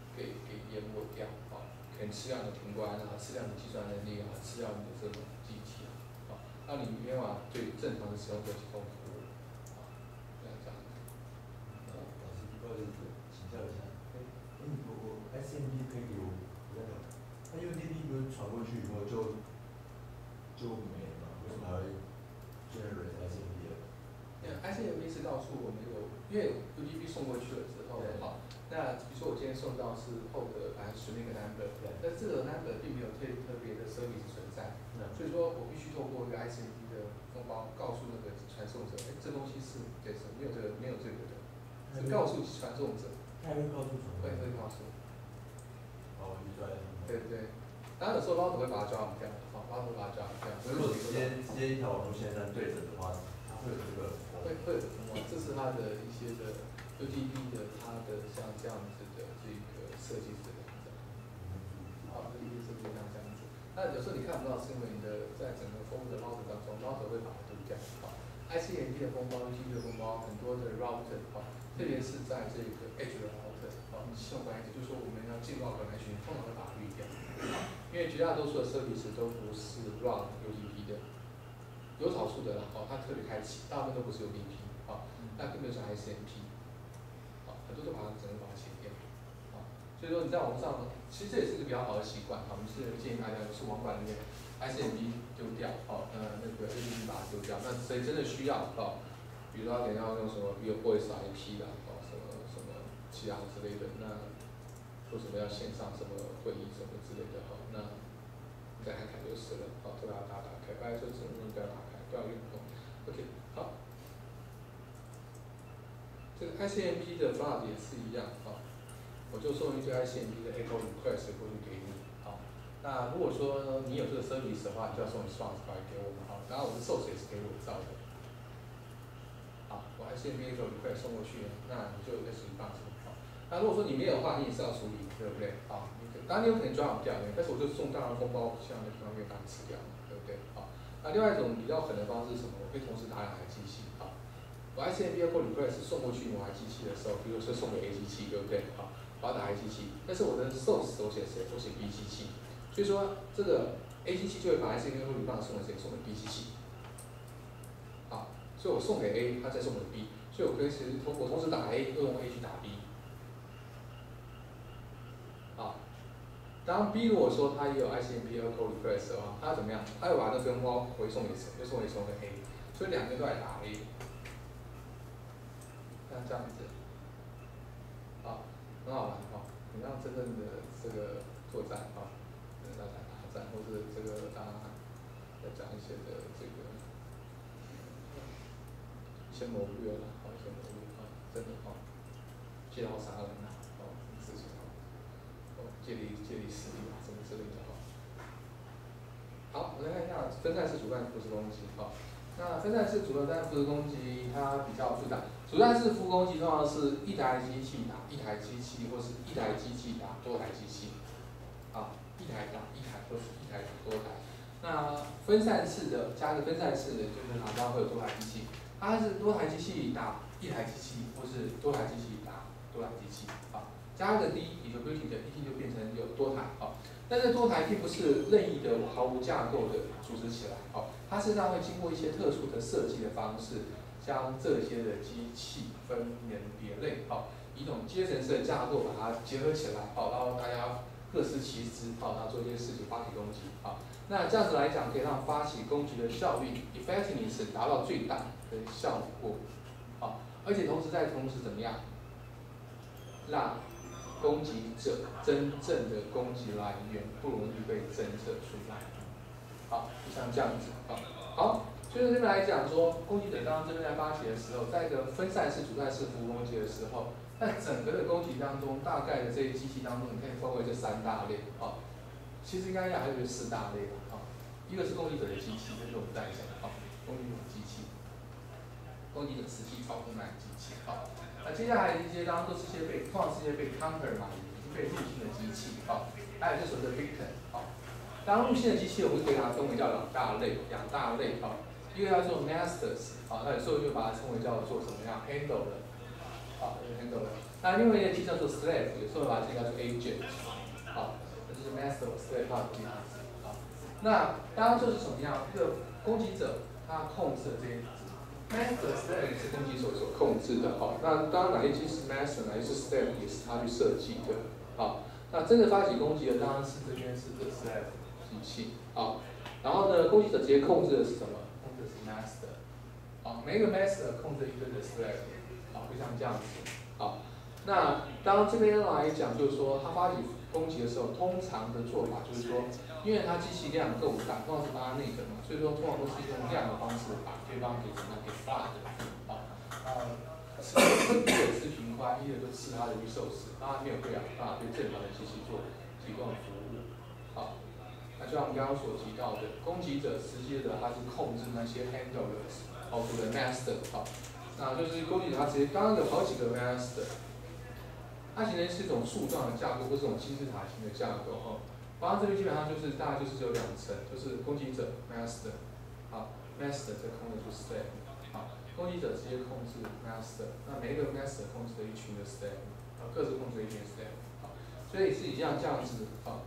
给给淹没掉啊，可能吃掉你的平关啊，吃掉你计算能力啊，吃掉你的这种记忆体啊，啊，让你没办法对正常的使用者提供服务啊，这样这样。 老师不好意思，请教一下，哎，哎，我我 S M P 可以给我那个，那 U D P 不是传过去以后就就没了吗？为什么还会 generate S M P 的？ 那 S M P 是告诉我们有，因为 U D P 送过去了之后，好，那比如说我今天送到是后的反正十那个 number， 但这个 number 并没有特特别的 service 存在，所以说我必须透过一个 S M P 的封包告诉那个传送者，哎，这东西是对什么没有这个没有这个的，是告诉传送者， 他会告诉传送者， 会会告诉， 哦，你转， 对对，当然有时候 router 会把它抓掉，好 router 把它抓掉， 如果直接直接一条网路线这样对着的话，它会有这个， 会会有什么？这是它的一些的 U D P 的它的像这样子的这个设计是这样子，好，这个设计像这样子。那有时候你看不到，是因为你的在整个风的 router 当中 ，router 会把它丢掉。好 ，I C M P 的封包 ，U D P 的封包，很多的 router 好，特别是在这个 edge 的 router， 好，你系统管理者就是说我们要进入到本来群，通常会把它滤掉，因为绝大多数的 service 都不是 run U D P 的。有少数的啦，哦，它特别开启，大部分都不是 U D P， 好，那更没有是 S M P， 好，很多都把它整个把它切掉，好，所以说你在网上，其实这也是一个比较好的习惯，好，我们是建议大家是网管里面 S M P 丢掉，好，呃，那个 U D P 把它丢掉，那谁真的需要，哦，比如说他等一下要用什么 Voice I P 啦，哦，什么什么其他之类的，那说什么要线上什么会议什么之类的，好，那再看看就是了，好，都把它打打开，大家就只能不要打开。不要运动 ，OK， 好。这个 I C M P 的 flood 也是一样，好，我就送一堆 I C M P 的 echo request 过去给你，好。那如果说你有这个 service 的话，你就要送 response 过来给我们，好。然后我的 source 也是给我造的，好，我 I C M P echo request 送过去，那你就有个 response， 好。那如果说你没有的话，你也是要处理，对不对？好，你当然你有可能抓不掉，但是我就送大量封包，像那个方面把它吃掉，对不对？好。那另外一种比较狠的方式是什么？我会同时打两台机器，好，我 I C M P echo request 送过去某台机器的时候，比如说送给 A 机器，对不对？好，我要打 A 机器，但是我的 source 我写谁？我写 B 机器，所以说这个 A 机器就会把 I C M P echo request 送给谁？送给 B 机器，好，所以我送给 A， 它再送给 B， 所以我可以其实同我同时打 A， 又用 A 去打 B， 好。当 B 如果说它也有 I C M P echo request 的话，它怎么样？它又把那个分包回送给谁？又送给送给 A， 所以两个都来打 A， 像这样子，好，很好玩哈，很像真正的这个作战哈，跟大家打战，或是这个大家在讲一些的这个一些谋略啦，好，一些谋略啊，真的哈，借刀杀人呐，哦，事情哈。借力借力使力啊，什么之类的哈。好，我们来看一下分散式主干复式攻击哈。那分散式主干复式攻击它比较复杂，主干式复攻击通常是一台机器打一台机器，或是一台机器打多台机器，啊，一台打一台或是一台打多台。那分散式的加个分散式的，就是哪方会有多台机器，它是多台机器打一台机器，或是多台机器打多台机器，啊。加个 D， integrated 一听就变成有多台，好，但是多台并不是任意的毫无架构的组织起来，好，它实际上会经过一些特殊的设计的方式，将这些的机器分门别类，好，以一种阶层式的架构把它结合起来，好，然后大家各司其职，好，然后做一些事情发起攻击，好，那这样子来讲可以让发起攻击的效率 effectiveness 达到最大的效果，好，而且同时在同时怎么样，让攻击者真正的攻击来源不容易被侦测出来，好，就像这样子，好，好，所以这边来讲说，攻击者当这边在发起的时候，在一个分散式、主干式服务攻击的时候，在整个的攻击当中，大概的这些机器当中，你可以分为这三大类，啊，其实应该讲还有四大类吧，啊，一个是攻击者的机器，这是我们在讲的，啊，攻击者机器，攻击者实际操控那台机器，啊。那接下来一些当然都是些被，通常是些被 counter 嘛，已经被入侵的机器，好，还有就是所谓的 victim， 好，当入侵的机器，我们可以把它分为叫两大类，两大类，好，一个叫做 masters， 好，那有时候就把它称为叫做什么样 handler， 好 ，handler， 那另外一个机叫做 slave， 有时候把它叫做 agent， 好，这就是 master slave 它的这样子。好，那当然就是什么样？这个攻击者他控制的这些 master slave 是攻击手所控制的。好，那当然哪一机是 master， 哪一是 slave 也是他去设计的。好，那真的发起攻击的当然是这边是这 slave 机器。好，然后呢，攻击者直接控制的是什么？控制的是 master。好，每一个 master 控制一个的 slave。好，就像这样子。好，那当这边来讲，就是说他发起攻击的时候，通常的做法就是说，因为它机器量够大，通常是八内的嘛，所以说通常都是用量的方式把对方给怎么样给发的。好，呃，是一的是平宽，一的就是它的预受时，当然没有对啊，办法对正常的机器做提供服务。好，那就像我们刚刚所提到的，攻击者实际的他是控制那些 handlers， 哦，主的 master， 好。那就是攻击者，它直接刚刚有好几个 master， 它其实是一种树状的架构，或是这种金字塔形的架构哈。然后这边基本上就是大概就是只有两层，就是攻击者 master， 好 master 在控制住 slave， 好，攻击者直接控制 master， 那每一个 master 控制了一群的 slave， 啊，各自控制一群 slave， 好，所以是一样这样子，好。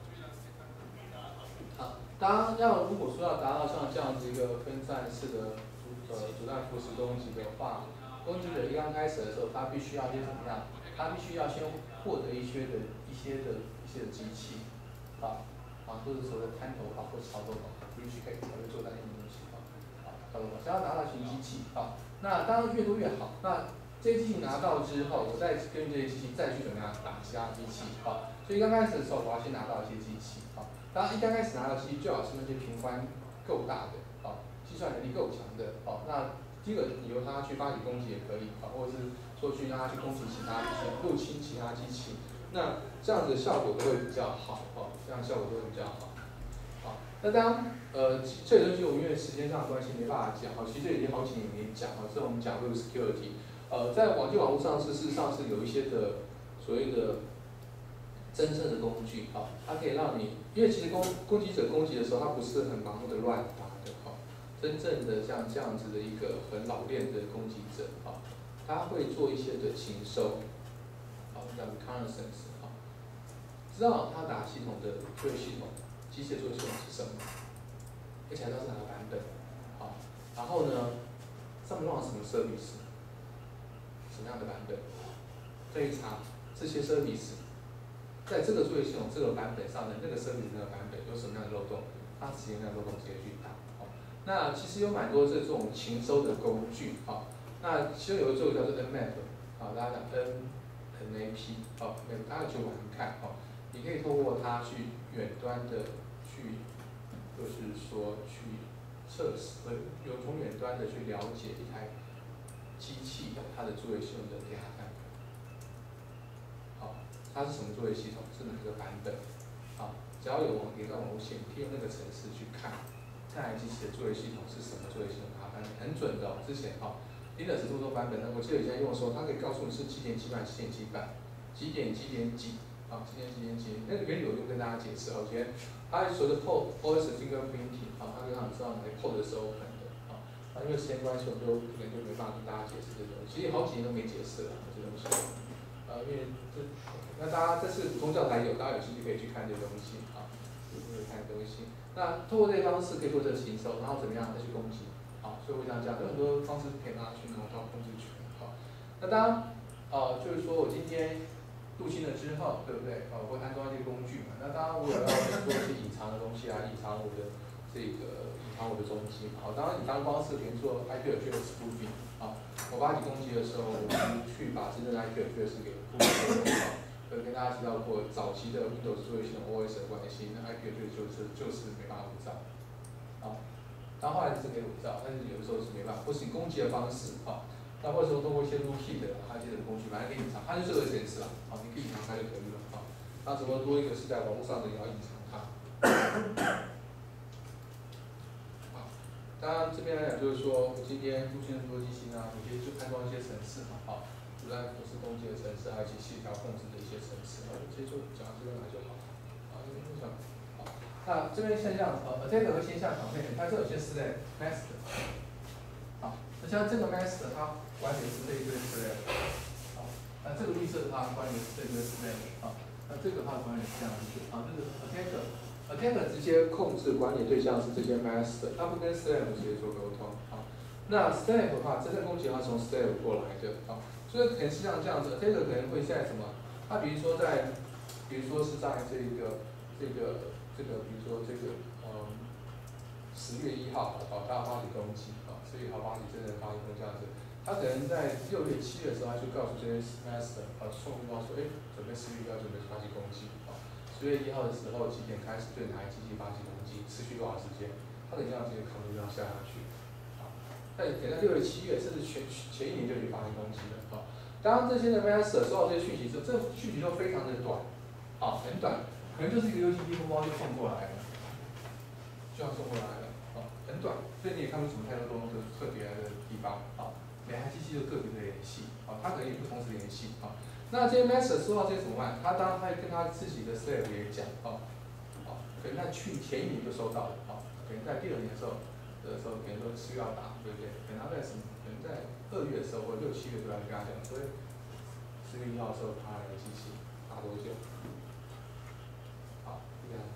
好，当然要如果说要达到像这样子一个分散式的。呃，主弹扶持攻击的话，攻击者一刚开始的时候，他必须要先怎么样？他必须要先获得一些的、一些的、一些的机器，啊，啊，或者所谓的摊头法或者操作法 ，bridge cake 才会做到那些东西，啊，啊，操作法，只要拿到一群机器，啊，那当然越多越好。那这些机器拿到之后，我再根据这些机器再去怎么样打其他机器，啊，所以刚开始的时候，我要先拿到一些机器，啊，当然一刚开始拿到机器，最好是那些频宽够大的。计算能力够强的，好，那第一个由他去发起攻击也可以，啊，或者是说去让他去攻击其他机器，入侵其他机器，那这样子的效果都会比较好，哦，这样效果都会比较好。好，那当然，呃，这个东西我因为时间上的关系没办法讲，好，其实已经好几年没讲，好，这我们讲 web security， 呃，在网际网络上是事实上是有一些的所谓的真正的工具，啊，它可以让你，因为其实攻攻击者攻击的时候，他不是很盲目的乱打。真正的像这样子的一个很老练的攻击者，啊，他会做一些的情收，啊，叫 reconnaissance， 啊，知道他打系统的作业系统、机械作业系统是什么，而且知道是哪个版本，好，然后呢，上面用了什么 service， 什么样的版本，再去查这些 service， 在这个作业系统这个版本上的那个 service 那个版本有什么样的漏洞，他直接那个漏洞直接去打。那其实有蛮多这种情收的工具，啊，那其中有一个作用叫做 N map， 啊，大家讲 N N A P， 啊，大家去玩看，啊，你可以透过它去远端的去，就是说去测试，呃，有从远端的去了解一台机器它的作业系统的给它看，好，它是什么作业系统，是哪个版本，啊，只要有网连到网路线，可以用那个程式去看。这台机器的作业系统是什么作业系统？它反正很准的、哦。之前哈 ，Linux 这么多版本呢，我记得以前用的时候，它可以告诉你是几点几版、几点几版、几点几点几，啊，几点几点几。那个原理我就跟大家解释。我觉得它所谓的 port O S fingerprinting， 啊，它就让你知道哪个 port 是 open 的，啊，那因为时间关系，我就可能就没办法跟大家解释这个东西。其实好几年都没解释了这东西，呃，因为这那大家这次普通教材有，大家有兴趣可以去看这个东西，啊，可以看这个东西。那透过这些方式可以做这个行收，然后怎么样再去攻击，好，所以我想讲有很多方式可以让他去拿到控制权，好，那当然，呃，就是说我今天入侵了之后，对不对？呃，我会安装一些工具嘛，那当然我也要做一些隐藏的东西啊，隐藏我的这个隐藏我的踪迹，好，当然隐藏方式比如说 I P address spoofing， 啊，我发起攻击的时候，我们去把真正的 I P address 给布置好。呃，跟大家提到过，早期的 Windows 作业系统 O S 的关系，那 I P address 就是就是没办法伪造，啊，然后后来是可以伪造，但是有的时候是没办法，或是你攻击的方式，啊，那或者说通过一些 rootkit 的它这些的工具，反正可以隐藏，它就是这个显示啦，啊，你可以隐藏它就可以了，啊，那只不过多一个是在网络上的也要隐藏它。好，当然这边来讲就是说，今天入侵很多机器呢，你可以去安装一些程式嘛，啊。主要不是攻击的程式，还有一些协调控制的一些程式，啊，直接就讲这边来就好。啊，这边就讲，好，那这边现象，呃，这个和现象场面，它是有些是在 master， 好，那像这个 master 它完全是这一堆资料，好， 那这个绿色的话，关于这个 slave 啊，那这个的话关于是这样子啊，这个 attacker，attacker 直接控制管理对象是这些 master， 他不跟 slave 直接做沟通啊。那 slave 的话，真正攻击的话从 slave 过来的啊，所以可能是像这样子 ，attacker 可能会在什么？他比如说在，比如说是在这个这个这个，比如说这个嗯，十月一号啊，他要发起攻击啊，十月一号发起真正发起攻击这样子。他可能在六月、七月的时候，他就告诉这些 master 啊，送报说，哎，准备十月一号准备发起攻击啊。十月一号的时候几点开始对哪一机器发起攻击，持续多少时间，他肯定要直接考虑要下下去啊。但等到六月、七月，甚至全前一年就已经发起攻击了啊。当这些的 master 收到这些讯息之后，这讯息都非常的短，啊，很短，可能就是一个 U T P 风包就送过来了，就要送过来了，啊，很短，所以你也看不出什么太多多的特别的地方，啊，每台机器就个别的联系，啊，它可以不同时联系，啊，那这些 master 收到这些怎么办？他当然他会跟他自己的 slave 也讲，啊，啊，可能在去前一年就收到了，啊，可能在第二年的时候的时候，可能说七月要打，对不对？可能他在什么？可能在二月的时候或六七月都要跟他讲，所以十月一号的时候他来的机器打多久？好，这样子。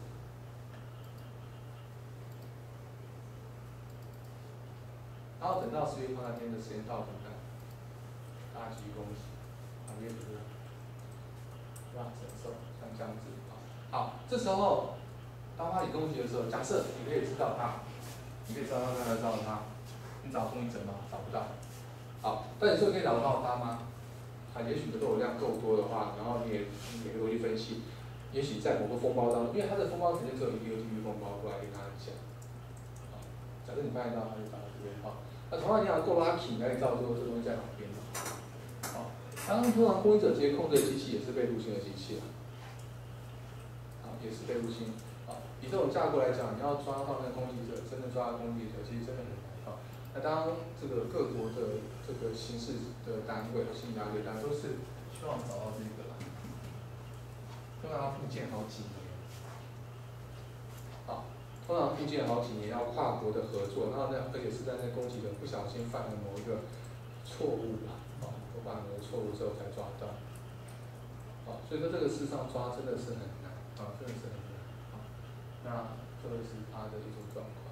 然后等到十月一号那天的时间到怎么办？大家继续攻击，行业主任，对吧？承受像这样子啊。好，这时候当发起攻击的时候，假设你可以知道他，你可以知道他，知道他，你找攻击者吗？找不到。好，但你说可以找得到他吗？啊，也许的漏量够多的话，然后你也你也可以回去分析，也许在某个风包当中，因为它的风包肯定只有一个 U T P 风包过来跟他讲。啊，假设你发现到，他就找到这边啊。那同样你要够 lucky，你才知道说这东西在哪边。啊，当然通常攻击者直接控制的机器也是被入侵的机器啊。啊，也是被入侵。啊，以这种架构来讲，你要抓到那个攻击者，真的抓到攻击者，其实真的很难啊。那当这个各国的这个刑事的单位和刑警单位，当然都是希望找到这个啦，通常要复建好几年，啊，通常复建好几年，要跨国的合作，然后呢，而且是在那攻击者不小心犯了某一个错误吧，啊，都犯了某个错误之后才抓到，啊，所以说这个事上抓真的是很难，啊，真的是很难，啊，那这个是他的一种状况。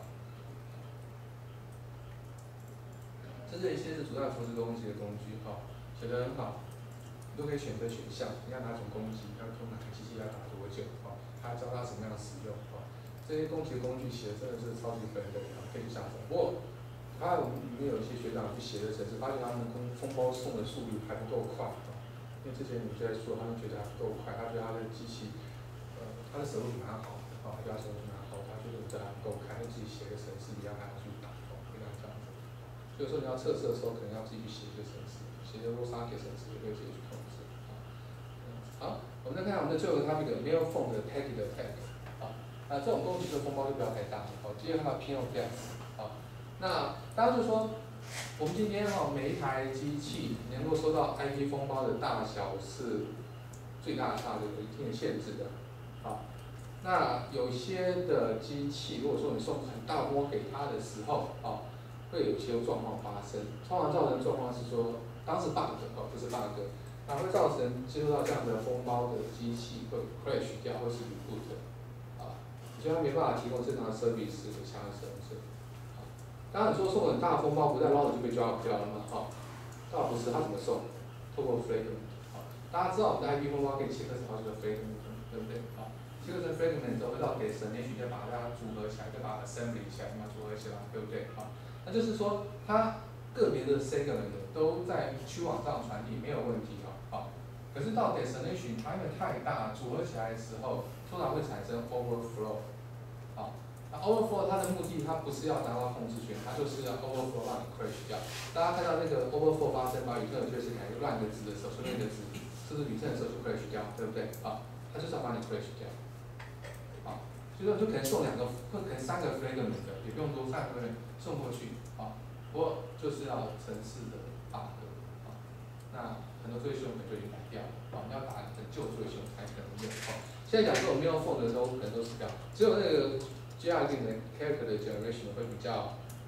这是一些是主要从事攻击的工具，哈、哦，写得很好，你都可以选择选项，你要哪种攻击，要从哪个机器要打多久，哈、哦，还要教他什么样使用，哈、哦，这些攻击的工具写的真的是超级本的，啊，可以去下载。不过，还有我们里面有一些学长去写的程式，发现他们风风包送的速率还不够快，啊，因为之前你们就在说，他们觉得还不够快，他觉得他的机器，呃，他的手路蛮好的，啊，他手路蛮好，他觉得这还不够快，他自己写个程式一样还要去打，哦，非常这样子。所以说你要测试的时候，可能要自己去写一个程式，写一个 Rosaki 程式，也可以自己去控制。好，我们再看看我们的最后一个 topic mail phone 的 packet attack。啊，那这种攻击的风包就不要太大。好，接着看到 P O gas。好，那大家就说，我们今天哈、哦、每一台机器能够收到 I P 风包的大小是最大差的有一定的限制的。好，那有些的机器，如果说你送很大波给它的时候，啊。会有一些状况发生，通常造成的状况是说，当是 bug 哦，不是 bug， 那会造成接收到这样的封包的机器会 crash 掉，或是 reboot， 啊，所以它没办法提供正常的 service 给其他的使用者。啊，当然你说送很大的封包，不但捞了就被抓掉了嘛，哈、啊，倒不是，它怎么送？透过 fragment， 啊，大家知道我们的 I P 封包可以切割成好几个 fragment， 对不对？啊，切割成 fragment 之后，会到 destination， 再把它组合起来，再把它 assembly 起来，把它组合起来，对不对？啊。那就是说，它个别的 segment 都在区网上传递没有问题啊，好，可是到 destination 它因为太大，组合起来的时候，通常会产生 overflow， 好，那 overflow 它的目的，它不是要达到控制权，它就是要 overflow 让你 crash 掉。大家看到那个 overflow 发生，把宇宙的确是改一个乱的值的时候，随便一个值，这是吕正的时候就 crash 掉，对不对？啊，它就是要把你 crash 掉，啊，所以说就可能送两个，或可能三个 fragment 的，也不用多，三个 fragment 送过去，啊，不过就是要程式的 bug， 啊，那很多作业系统可能就已经改掉了，啊，你要打很旧作业系统才可能用，啊，现在讲这种 mail phone 的时候，可能都是这样，只有那个 G R D 的 character 的 generation 会比较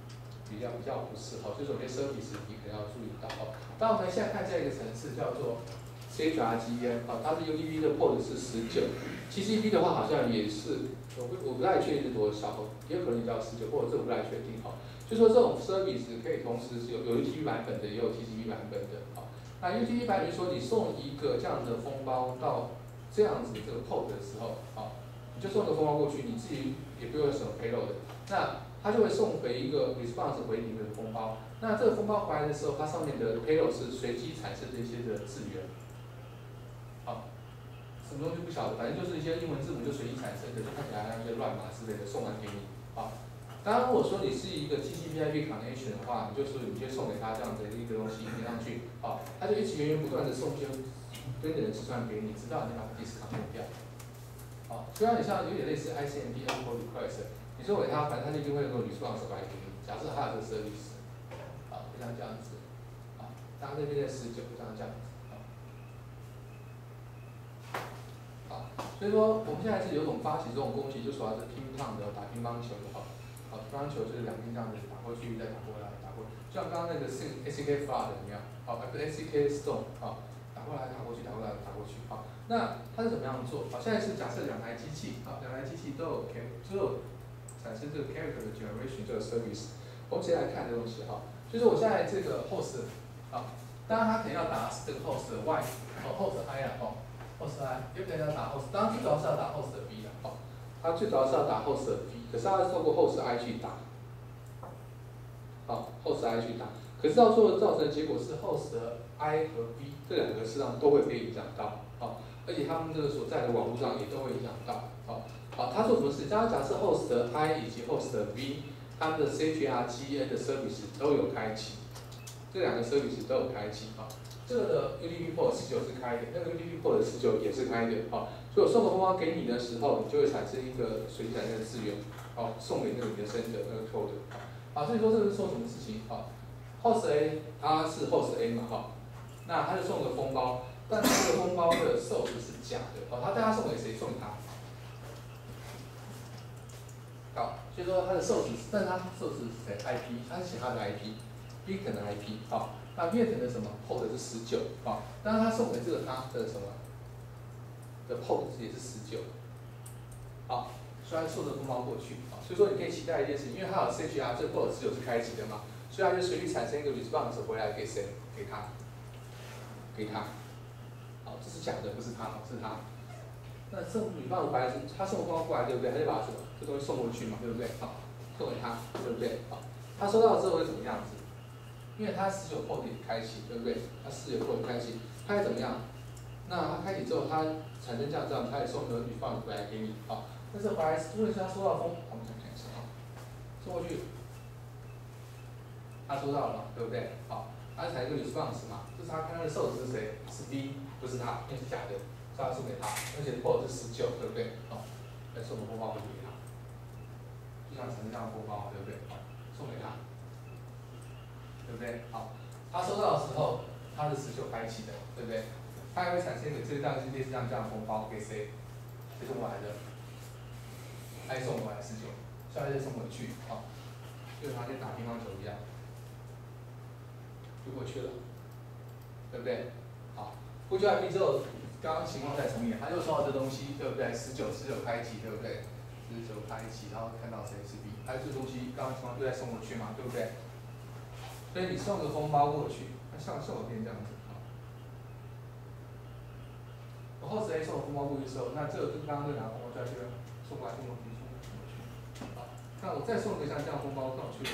比较比较不是哈，就是有些 service 你可能要注意到哦。当我们现在看这一个层次叫做 C H R G N 哦，它是 U D P 的 port 是十九 ，T C P 的话好像也是，我不我不太确定是多少，也有可能也叫十九，或者这我不太确定哈。就说这种 service 可以同时是有有 U T P 版本的，也有 T C P 版本的啊。那 U T P 版本说你送一个这样的封包到这样子这个 port 的时候啊，你就送个封包过去，你自己也不用什么 payload 的，那它就会送回一个 response 回你的封包。那这个封包回来的时候，它上面的 payload 是随机产生的一些的字元，好，什么东西不晓得，反正就是一些英文字母就随机产生的，就看起来那些乱码之类的送完给你，好。当然，如果说你是一个 T C P I P connection 的话，你就说你就送给他这样子的一个东西连上去，好，他就一直源源不断的送一些跟你的计算给你，直到你把它 disconnect 掉。好，虽然你像有点类似 I C M P endpoint request， 你送给他，反正他就一定会有个 response 回来给你。假设他有这个 service， 好，就像这样子，好，当然这边在十九，就像这样子，好，好，所以说我们现在是有种发起这种攻击，就主要是乒乓的打乒乓球的哈。好，乒乓球就是两边这样子打过去，再打过来，打过去，就像刚刚那个 A C K flood 怎么样？好，不是 A C K storm 啊，打过来，打过去，打过来，打过去。好，那它是怎么样做？好，现在是假设两台机器，啊，两台机器都有 K， 都有产生这个 character 的 generation 这个 service。我们直接来看这个东西哈，就是我现在这个 host， 啊，当然它肯定要打这个 host 的 y， 哦 host i 啊，哦 host i， 有可能要打 host， 当然最主要是要打 host 的 b 的，哦，它最主要是要打 host 的 b。可是它是透过 host i 去打，好 ，host i 去打，可是到最后造成的结果是 host i 和 b 这两个实际上都会被影响到，好，而且他们这个所在的网络上也都会影响到，好，好，他做什么事？假设 host i 以及 host b 他们的 C H R G N 的 service 都有开启，这两个 service 都有开启，好，这个的 U D P port 十九是开的，那个 U D P port 十九也是开的，好，所以我送个封包给你的时候，你就会产生一个随机产生的字元。好，送给那个你的 sender 那个 code， 好，所以说这个是做什么事情？好 ，host A 它是 host A 嘛，哈，那他就送个封包，但是这个封包的 source 是假的，好，他带他送给谁？送给他。好，所以说它的 source， 但是它 source 是谁 ？I P， 它是写它的 I P，beacon 的 I P， 好，那 beacon 的什么 port 是十九，好，但是他送给这个它的什么的 port 也是十九，好。虽然送的封包过去，啊，所以说你可以期待一件事情，因为它有 C H R 这个 port 十九是开启的嘛，所以它就随机产生一个 response 回来给谁？给他，给他，好，这是假的，不是他，是他。那送 response 回来是他送封包过来，对不对？他就把什么这东西送过去嘛，对不对？好，送给他，对不对？好，他收到之后会怎么样子？因为他十九 port 也开启，对不对？他十九 port 开启，他会怎么样？那他开启之后，他产生这样这样，他也送个 response 回来给你，好。但是回来，如果是他收到封，我们再看一下啊，送过去，他收到了嘛，对不对？好，他产生一个 response 嘛，这是他看他的 source 是谁？是 B， 不是他，因为是假的，所以他送给他，而且 port 是十九，对不对？好，再送个封包回去给他，就像成这样的封包，对不对？好，送给他，对不对？好，他收到的时候，他是十九开启的，对不对？他还会产生一个这样类似这样这样的封包给谁？给送过来的。I 送过来十九，下来再送回去，好，就好像打乒乓球一样，就过去了，对不对？好，过去 I P 之后，刚刚情况再重演，他又收到这东西，对不对？十九十九开启，对不对？十九开启，然后看到谁是 B， 还有这东西刚刚情况又再送过去嘛，对不对？所以你送个封包过去，那像像我变这样子，好，我后 A 送封包过去的时候，那这个跟刚刚那两个封包在这个送过来送过去。那我再送一个像这样封包过去，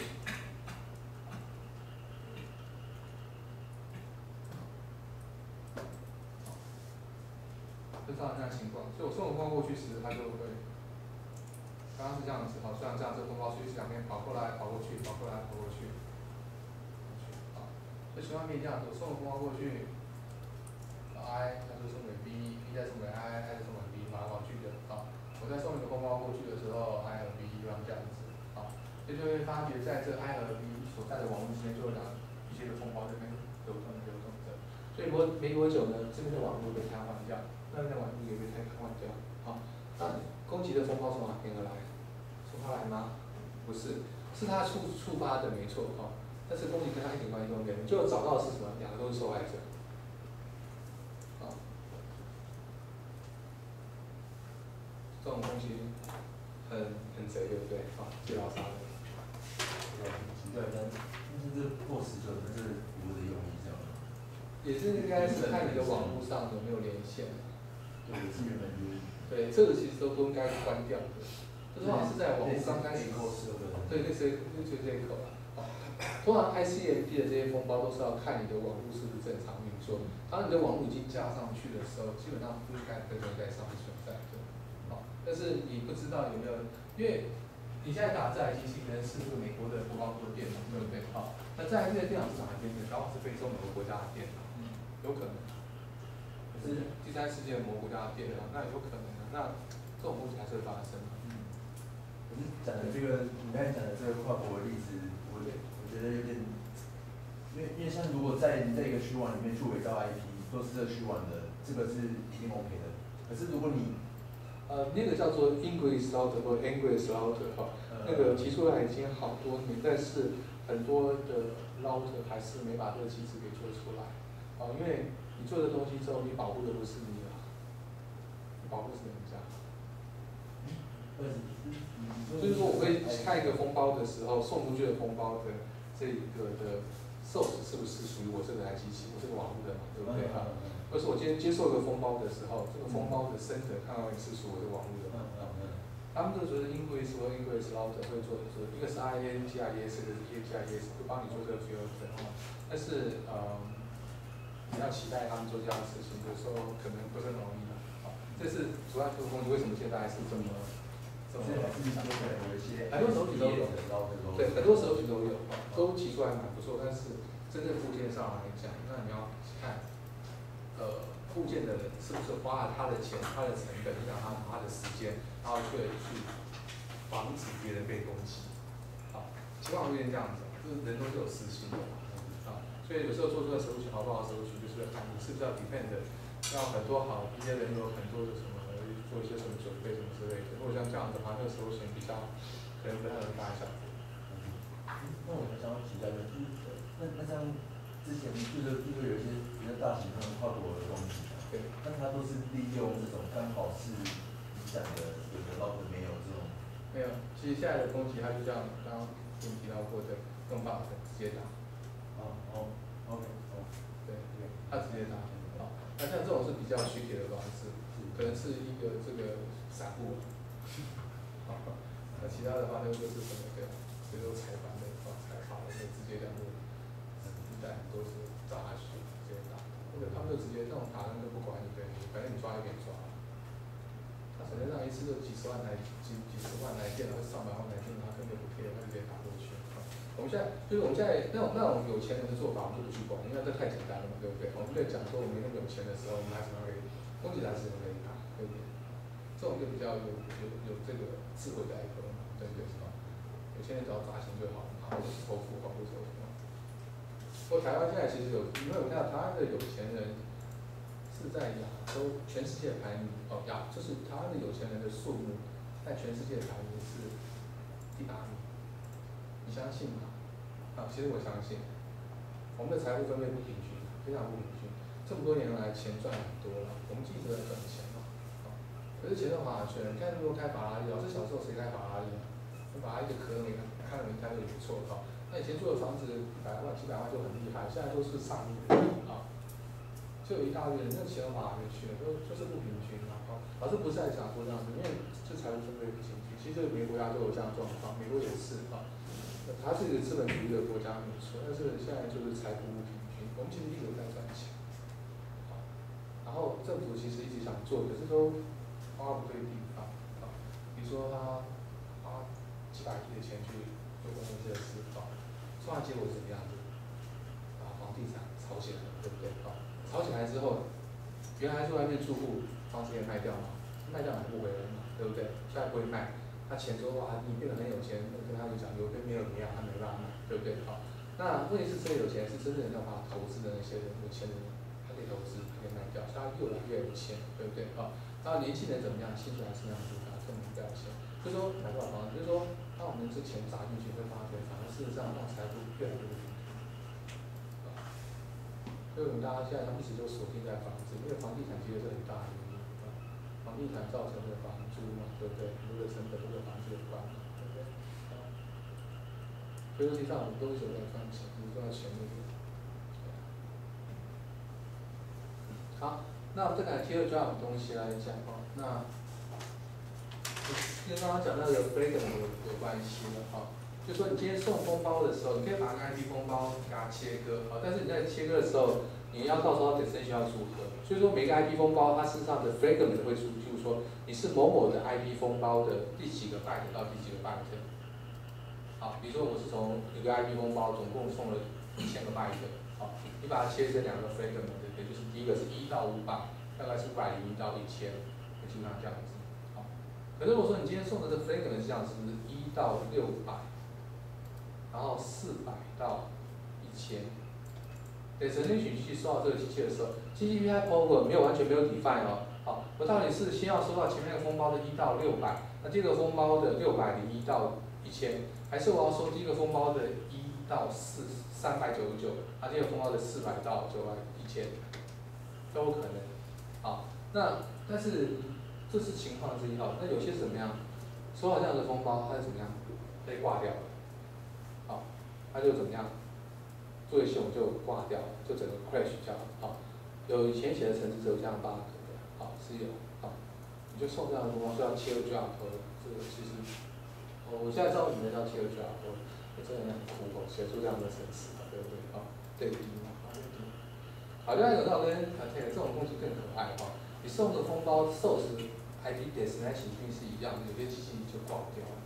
就造成这样情况。所以我送个封包过去时，它就会，刚刚是这样子，好，像这样这个封包随时两边跑过来、跑过去、跑过来、跑过去，好，所以情况可以这样子，我送个封包过去 ，I 它就送给 B，B 再送给 I，I 再送给 B， 马上跑去的，好，我再送一个封包过去的时候 ，I 和 B 一样这样子。所以就会发觉，在这 I 和 B 所在的网络之间，就会两一些的封包这边流动流动的，所以没没多久呢，这边的网络被瘫痪掉，那边的网络也被瘫痪掉。好，那攻击的封包从哪边而来？从它来吗？不是，是是他触触发的没错哈、哦，但是攻击跟他一点关系都没有，你就找到的是什么？两个都是受害者。啊、哦，这种东西很很贼，对不对？啊、哦，借刀杀人。 对，但但是这破十九这是服务的用意，这样吗？ 也是应该是看你的网络上有没有连线。 对，是原本就是。 对，这个其实都都应该关掉的。这通常是在网络刚开始。对，类似类似这一口啊。通常 I C M P 的这些封包都是要看你的网络是不是正常运作。当你的网络已经加上去的时候，基本上不应该这个在上面存在的。好，但是你不知道有没有，因为你现在打这台机器可能是这个美国的国防部的电脑，对不对？好，那这台这个电脑是哪一边的？刚好是非洲某个国家的电脑，有可能。可是第三世界某个国家的电脑，那有可能啊。那这种问题还是会发生。 嗯。可是讲的这个，你刚才讲的这个跨国的例子，我我觉得有点，因为因为像如果在你在一个区网里面去伪造 I P， 都是这个区网的，这个是一定 OK 的。可是如果你呃，那个叫做 English router 或 English router 哈、呃，那个提出来已经好多年，但是很多的 router 还是没把这个机制给做出来。啊、呃，因为你做的东西之后，你保护的不是你啊，你保护是人家。就是说，我会看一个封包的时候，送出去的封包的这一个的 source 是不是属于我这台机器，我这个网络的嘛，对不对啊？或是我今天接受一个封包的时候，这个封包的 sender 看到也是属于我的网络的嘛。他们这个时候 English 和 English router 会做做，一个是 I A N G I S， 一个是 P G I S， 会帮你做这个 filter。但是呃，你要期待他们做这样的事情，有时候可能不是很容易的。啊，这是主要这个工具为什么现在还是这么这么还是有一些， 很多手举都有，对，很多手举都有，都提出来蛮不错。但是真正附件上来讲，那你要看，呃。附件的人是不是花了他的钱、他的成本，影响他他的时间，然后去去防止别人被攻击。好，情况会变这样子，就是人都是有私心的嘛，啊，所以有时候做这个手续好不好手续，就是看你是不是要 depend， 要很多好，一些人有很多的什么，做一些什么准备什么之类的。如果像这样的话，那个手续比较可能不太能发小。 那我想要请教的就是，那那像之前就是就是有一些比较大型的跨国的东西， 对， 那它都是利用这种刚好是你讲的有的捞的没有这种。 没有，其实现在的攻击它就像刚刚跟你提到过的，用法的直接打。 哦哦 ，OK， 哦， 对对，它直接打。好，那像这种是比较虚铁的方式，可能是一个这个散户。好，那其他的话那就是什么对，比如说采访的，啊，采访的就直接两路，一旦都是抓下去直接打，或者他们就直接那种打人就不管你，对，反正你抓就给你抓。他手机上一次就几十万台、几几十万台电脑，或上百万台电脑，他根本不 care，他直接打过去。我们现在就是我们现在那种那种有钱人的做法，我们就不去管，因为这太简单了嘛，对不对？我们在讲说我们没那么有钱的时候，我们还是可以攻击还是可以打，对不对？这种就比较有有有这个智慧的爱国嘛，对不对？是吧？有钱人只要砸钱就好，然后就是仇富，保护仇富。不过台湾现在其实有，因为我看到台湾的有钱人是在亚洲全世界排名哦亚，就是台湾的有钱人的数目在全世界排名是第八名，你相信吗？啊，其实我相信，我们的财富分配不平均，非常不平均。这么多年来，钱赚很多了，我们一直在赚钱嘛。啊，可是钱都花下去了。你看，如果开法拉利，老师小时候谁开法拉利啊？法拉利的壳没开了没开就也不错哈。那以前住的房子一百万、几百万就很厉害，现在都是上亿啊。就有一大堆人，那钱都花哪里去了？就就是不平均嘛。啊，老师不是在讲说这样子，因为这财务分配不平均。其实这个别的国家都有这样的状况，美国也是啊。它是一个资本主义的国家没错，但是现在就是财富不平均。我们其实一直在赚钱，啊，然后政府其实一直想做，可是都花不对地方，啊，比如说他花几百亿的钱去做公共设施，啊，出来结果是怎么样子？把房地产炒起来了，对不对？啊，炒起来之后，原来住外面住户房子也卖掉嘛，卖掉买不回来嘛，对不对？现在不会卖。他钱说哇，你变得很有钱，跟他就讲有跟没有一样，他没办法买，对不对？好，那问题是真的有钱，是真正要把投资的那些人，有钱人，他可以投资，他可以卖掉，所以他越来越有钱，对不对？好，然后年轻人怎么样，薪水还是那样子，他根本不要钱。就是说买多少房子，就是说他当我们之钱砸进去，会发现反而事实上让财富越来越平衡。所以我们大家现在一直都锁定在房子，因为房地产其实是很大的原因。房地产造成的房租嘛，对不对？很多的成本都跟房子有关嘛，对不对？所以实际上我们都是有在赚钱，只是赚钱那个。好，那我们再来第二抓的东西来讲哦，那跟刚刚讲到的 fragrance 有有关系的哈。就说你今天送封包的时候，你可以把那个 I P 封包给它切割啊，但是你在切割的时候，你要到时候 destination 要组合，所以说每个 I P 封包它身上的 fragment 会出，就是说你是某某的 I P 封包的第几个 byte 到第几个 byte。好，比如说我是从一个 I P 封包总共送了一千个 byte， 好，你把它切成两个 fragment， 也就是第一个是一到五百，大概是五百零一到一千，基本上这样子。好，可是如果说你今天送的这 fragment 是这样子，是一到六百。然后四百到一千，对，神经许去收到这个机器的时候 ，G G P I over 没有完全没有 define 哦，好，我到底是先要收到前面那个封包的一到六百，那这个封包的六百零一到一千，还是我要收第一个封包的一到四三百九十九，啊，这个封包的四百到九百一千，都有可能，好，那但是这是情况之一哈，那有些是怎么样？收到这样的封包，它是怎么样？被挂掉了。好，它就怎么样？作业系统就挂掉了，就整个 crash 掉了。好，有以前写的程式是有这样 bug 的，好是有，好，你就送这样的东西，说要切入 drop， 这个其实，哦，我现在知道你们要切入 drop， 我真的很苦口，写出这样的程式，对不对？好，对比嘛，好，对比。好，另外有道跟 contain 这种东西更可爱哈，你送的封包 source I P destination 并是一样的，有些机器就挂掉了。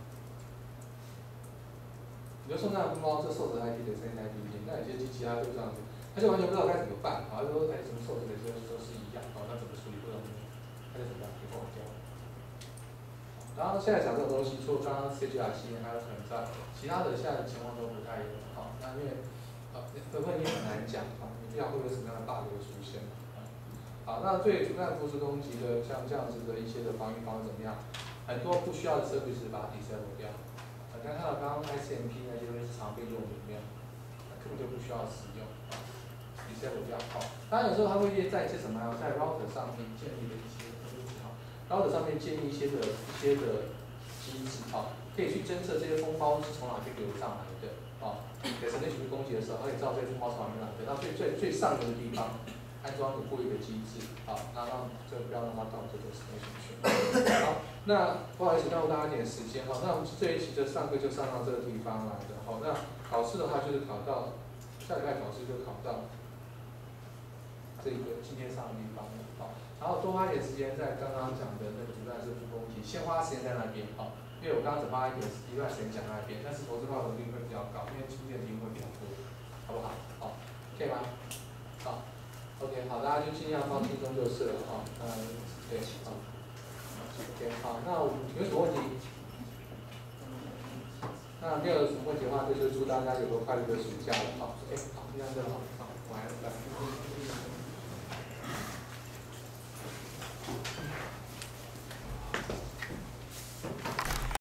你就送这样的封包，这受者 I P 的声音 I P 一，那有些机器它就这样子，它就完全不知道该怎么办，好，就说哎什么受者的这都是一样，好，那怎么处理不懂？它就怎么样就挂掉。然后现在讲这种东西，除了刚刚 C G R 系列还有存在，其他的现在的情况都不太有，好，那因为呃这问题很难讲，好，你不知道会有什么样的 bug 会出现，好，那对主干复制攻击的像这样子的一些的防御方式怎么样？很多不需要的 service 把它 disable 掉。大家看到刚刚 I C M P 那些东西是常被用的，有没有？那根本就不需要使用，啊 ，disable 掉。好，当然有时候它会在一些什么呀，在 router 上面建立的一些好 router 上面建立一些的一些的机制，啊，可以去侦测这些封包是从哪边流上来的，啊，给神经群攻击的时候，它可以知道这些封包从哪边来的，到最最最上游的地方安装有过滤的机制，好，那让这个不要让它到这个神经群。好。那不好意思，耽误大家一点时间哈。那我们这一期的上课就上到这个地方来的。好，那考试的话就是考到下礼拜考试就考到这个今天上的地方了。好，然后多花一点时间在刚刚讲的那个主干式复工题，先花时间在那边哈。因为我刚刚只花一点一段时间讲那边，但是投资报酬率会比较高，因为出现题目会比较多，好不好？好 ，OK 吗？好 ，OK， 好，大家就尽量放轻松就是了哈。嗯，对，好。OK， 好，那我有什么问题？那没有什么问题的话，就是祝大家有个快乐的暑假了。好 ，OK， 好，就这样就好，好，晚安，拜拜。